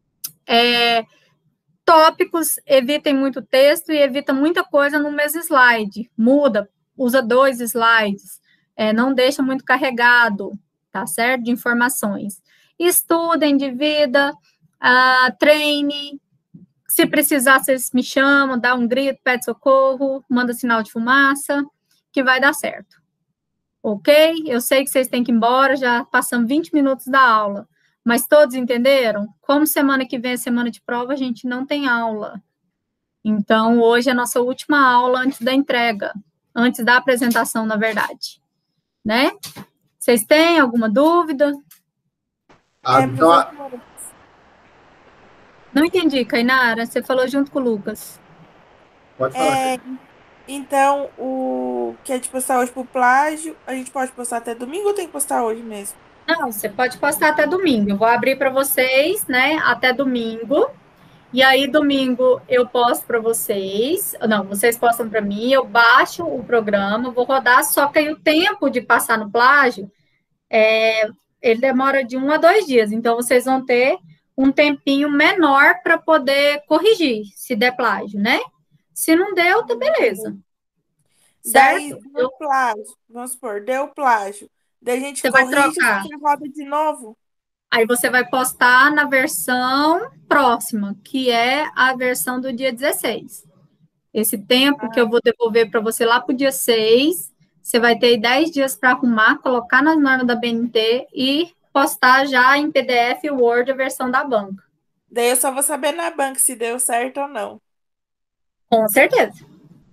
A: Tópicos, evitem muito texto e evita muita coisa no mesmo slide. Muda, usa 2 slides. Não deixa muito carregado, tá certo? De informações. Estudem, divida, treine. Se precisar, vocês me chamam, dá um grito, pede socorro, manda sinal de fumaça, que vai dar certo. Ok? Eu sei que vocês têm que ir embora, já passamos 20 minutos da aula. Mas todos entenderam? Como semana que vem é semana de prova, a gente não tem aula. Então, hoje é a nossa última aula antes da entrega. Antes da apresentação, na verdade. Né? Vocês têm alguma dúvida? Não entendi, Cainara. Você falou junto com o Lucas.
J: Pode falar.
G: Então, o que a gente postar hoje pro plágio, a gente pode postar até domingo ou tem que postar hoje mesmo?
A: Não, você pode postar até domingo. Eu vou abrir para vocês, né, até domingo. E aí, domingo, eu posto para vocês. Não, vocês postam para mim, eu baixo o programa, vou rodar, só que aí o tempo de passar no plágio, ele demora de 1 a 2 dias. Então, vocês vão ter um tempinho menor para poder corrigir, se der plágio, né? Se não deu, tá beleza.
G: Daí, deu plágio, vamos supor, deu plágio. Daí a gente
A: vai trocar.
G: Você roda de novo.
A: Aí você vai postar na versão próxima, que é a versão do dia 16. Esse tempo que eu vou devolver para você lá para o dia 6, você vai ter 10 dias para arrumar, colocar nas normas da BNT e postar já em PDF e Word a versão da banca.
G: Daí eu só vou saber na banca se deu certo ou não.
A: Com certeza.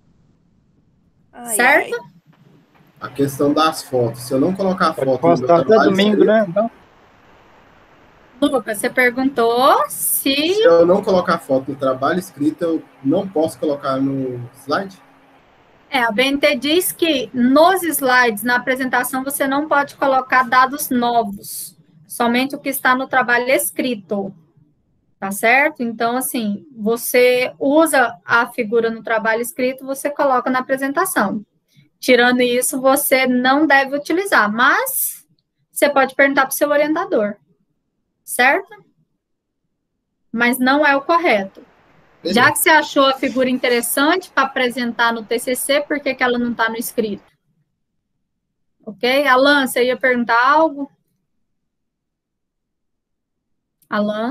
A: Certo?
J: A questão das fotos. Se eu não colocar foto no
B: postar
J: meu
B: até
J: trabalho
B: domingo, né? Então,
A: Lucas, você perguntou se...
J: Se eu não colocar foto no trabalho escrito, eu não posso colocar no slide?
A: A BNT diz que nos slides, na apresentação, você não pode colocar dados novos. Somente o que está no trabalho escrito. Tá certo? Então, assim, você usa a figura no trabalho escrito, você coloca na apresentação. Tirando isso, você não deve utilizar, mas você pode perguntar para o seu orientador. Certo? Mas não é o correto. Já que você achou a figura interessante para apresentar no TCC, por que ela não está no escrito? Ok? Alan, você ia perguntar algo? Alan?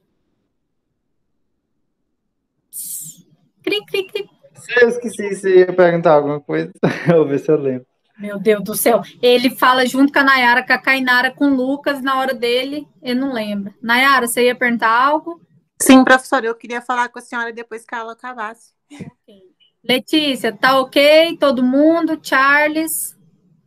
A: Cri, cri, cri.
B: eu esqueci se ia perguntar alguma coisa. Vou ver se eu lembro.
A: Meu Deus do céu. Ele fala junto com a Nayara, com a Cainara, com o Lucas, na hora dele, ele não lembra. Nayara, você ia perguntar algo?
F: Sim, professora, eu queria falar com a senhora depois que a aula acabasse.
A: Okay. Letícia, tá ok? Todo mundo? Charles?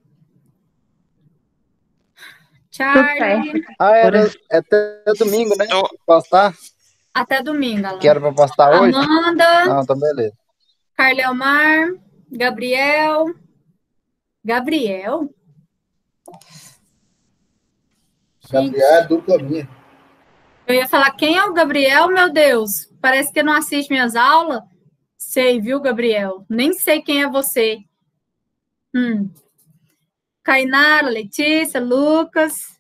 A: Charlie?
B: Era até domingo, né? Postar?
A: Até domingo, Alan.
B: Que era para postar hoje?
A: Amanda?
B: Não, tá beleza.
A: Carleomar? Gabriel? Gabriel?
K: Gabriel é dupla minha.
A: Eu ia falar, quem é o Gabriel, meu Deus? Parece que não assiste minhas aulas. Sei, viu, Gabriel? Nem sei quem é você. Cainara, Letícia, Lucas,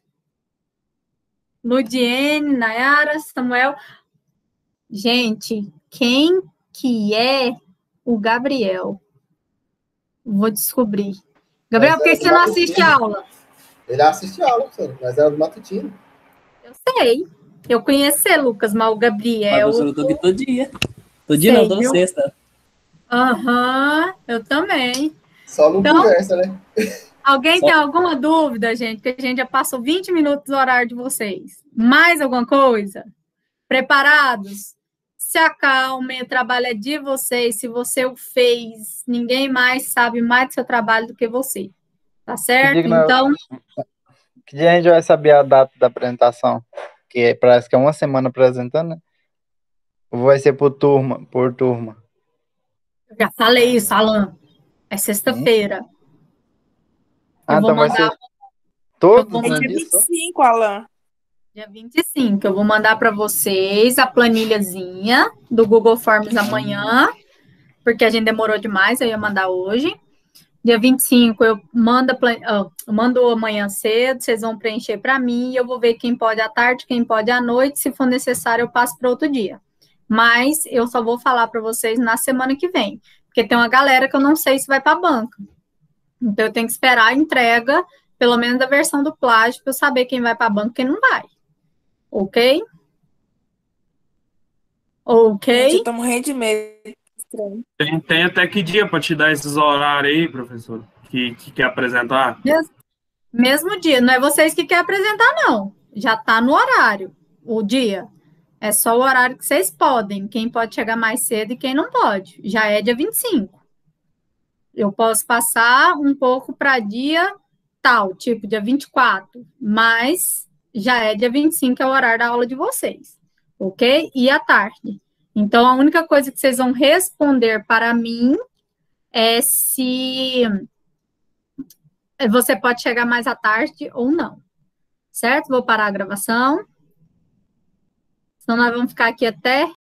A: Ludiene, Nayara, Samuel. Gente, quem que é o Gabriel? Vou descobrir. Gabriel, por que você não assiste a aula?
K: Ele assiste a aula, professor, mas era do matutino.
A: Eu sei. Eu conheço você, Lucas, mas o Gabriel...
L: Mas eu tô aqui todo dia. Todo dia não, toda sexta.
A: Aham, eu também.
K: Só não conversa, né?
A: Alguém tem alguma dúvida, gente? Porque a gente já passou 20 minutos do horário de vocês. Mais alguma coisa? Preparados? Se acalmem, o trabalho é de vocês. Se você o fez, ninguém mais sabe mais do seu trabalho do que você. Tá certo? Então...
B: Que dia a gente vai saber a data da apresentação? Que parece que é uma semana apresentando, né? Ou vai ser por turma?
A: Eu já falei isso, Alan. É sexta-feira.
B: Então vai ser todos os
G: dia 25, Alan.
A: Dia 25. Eu vou mandar para vocês a planilhazinha do Google Forms amanhã, porque a gente demorou demais, eu ia mandar hoje. Dia 25 eu mando amanhã cedo, vocês vão preencher para mim, e eu vou ver quem pode à tarde, quem pode à noite, se for necessário eu passo para outro dia. Mas eu só vou falar para vocês na semana que vem, porque tem uma galera que eu não sei se vai para a banca. Então eu tenho que esperar a entrega, pelo menos da versão do plágio, para eu saber quem vai para a banca e quem não vai. Ok? Ok?
G: Gente, eu tô morrendo de medo. Estranho.
D: Tem até que dia para te dar esses horários aí, professor, que quer apresentar?
A: Mesmo dia, não é vocês que querem apresentar, não. Já está no horário, o dia. É só o horário que vocês podem. Quem pode chegar mais cedo e quem não pode. Já é dia 25. Eu posso passar um pouco para dia tal, tipo dia 24, mas já é dia 25, que é o horário da aula de vocês. Ok? E à tarde. Então, a única coisa que vocês vão responder para mim é se você pode chegar mais à tarde ou não. Certo? Vou parar a gravação. Senão nós vamos ficar aqui até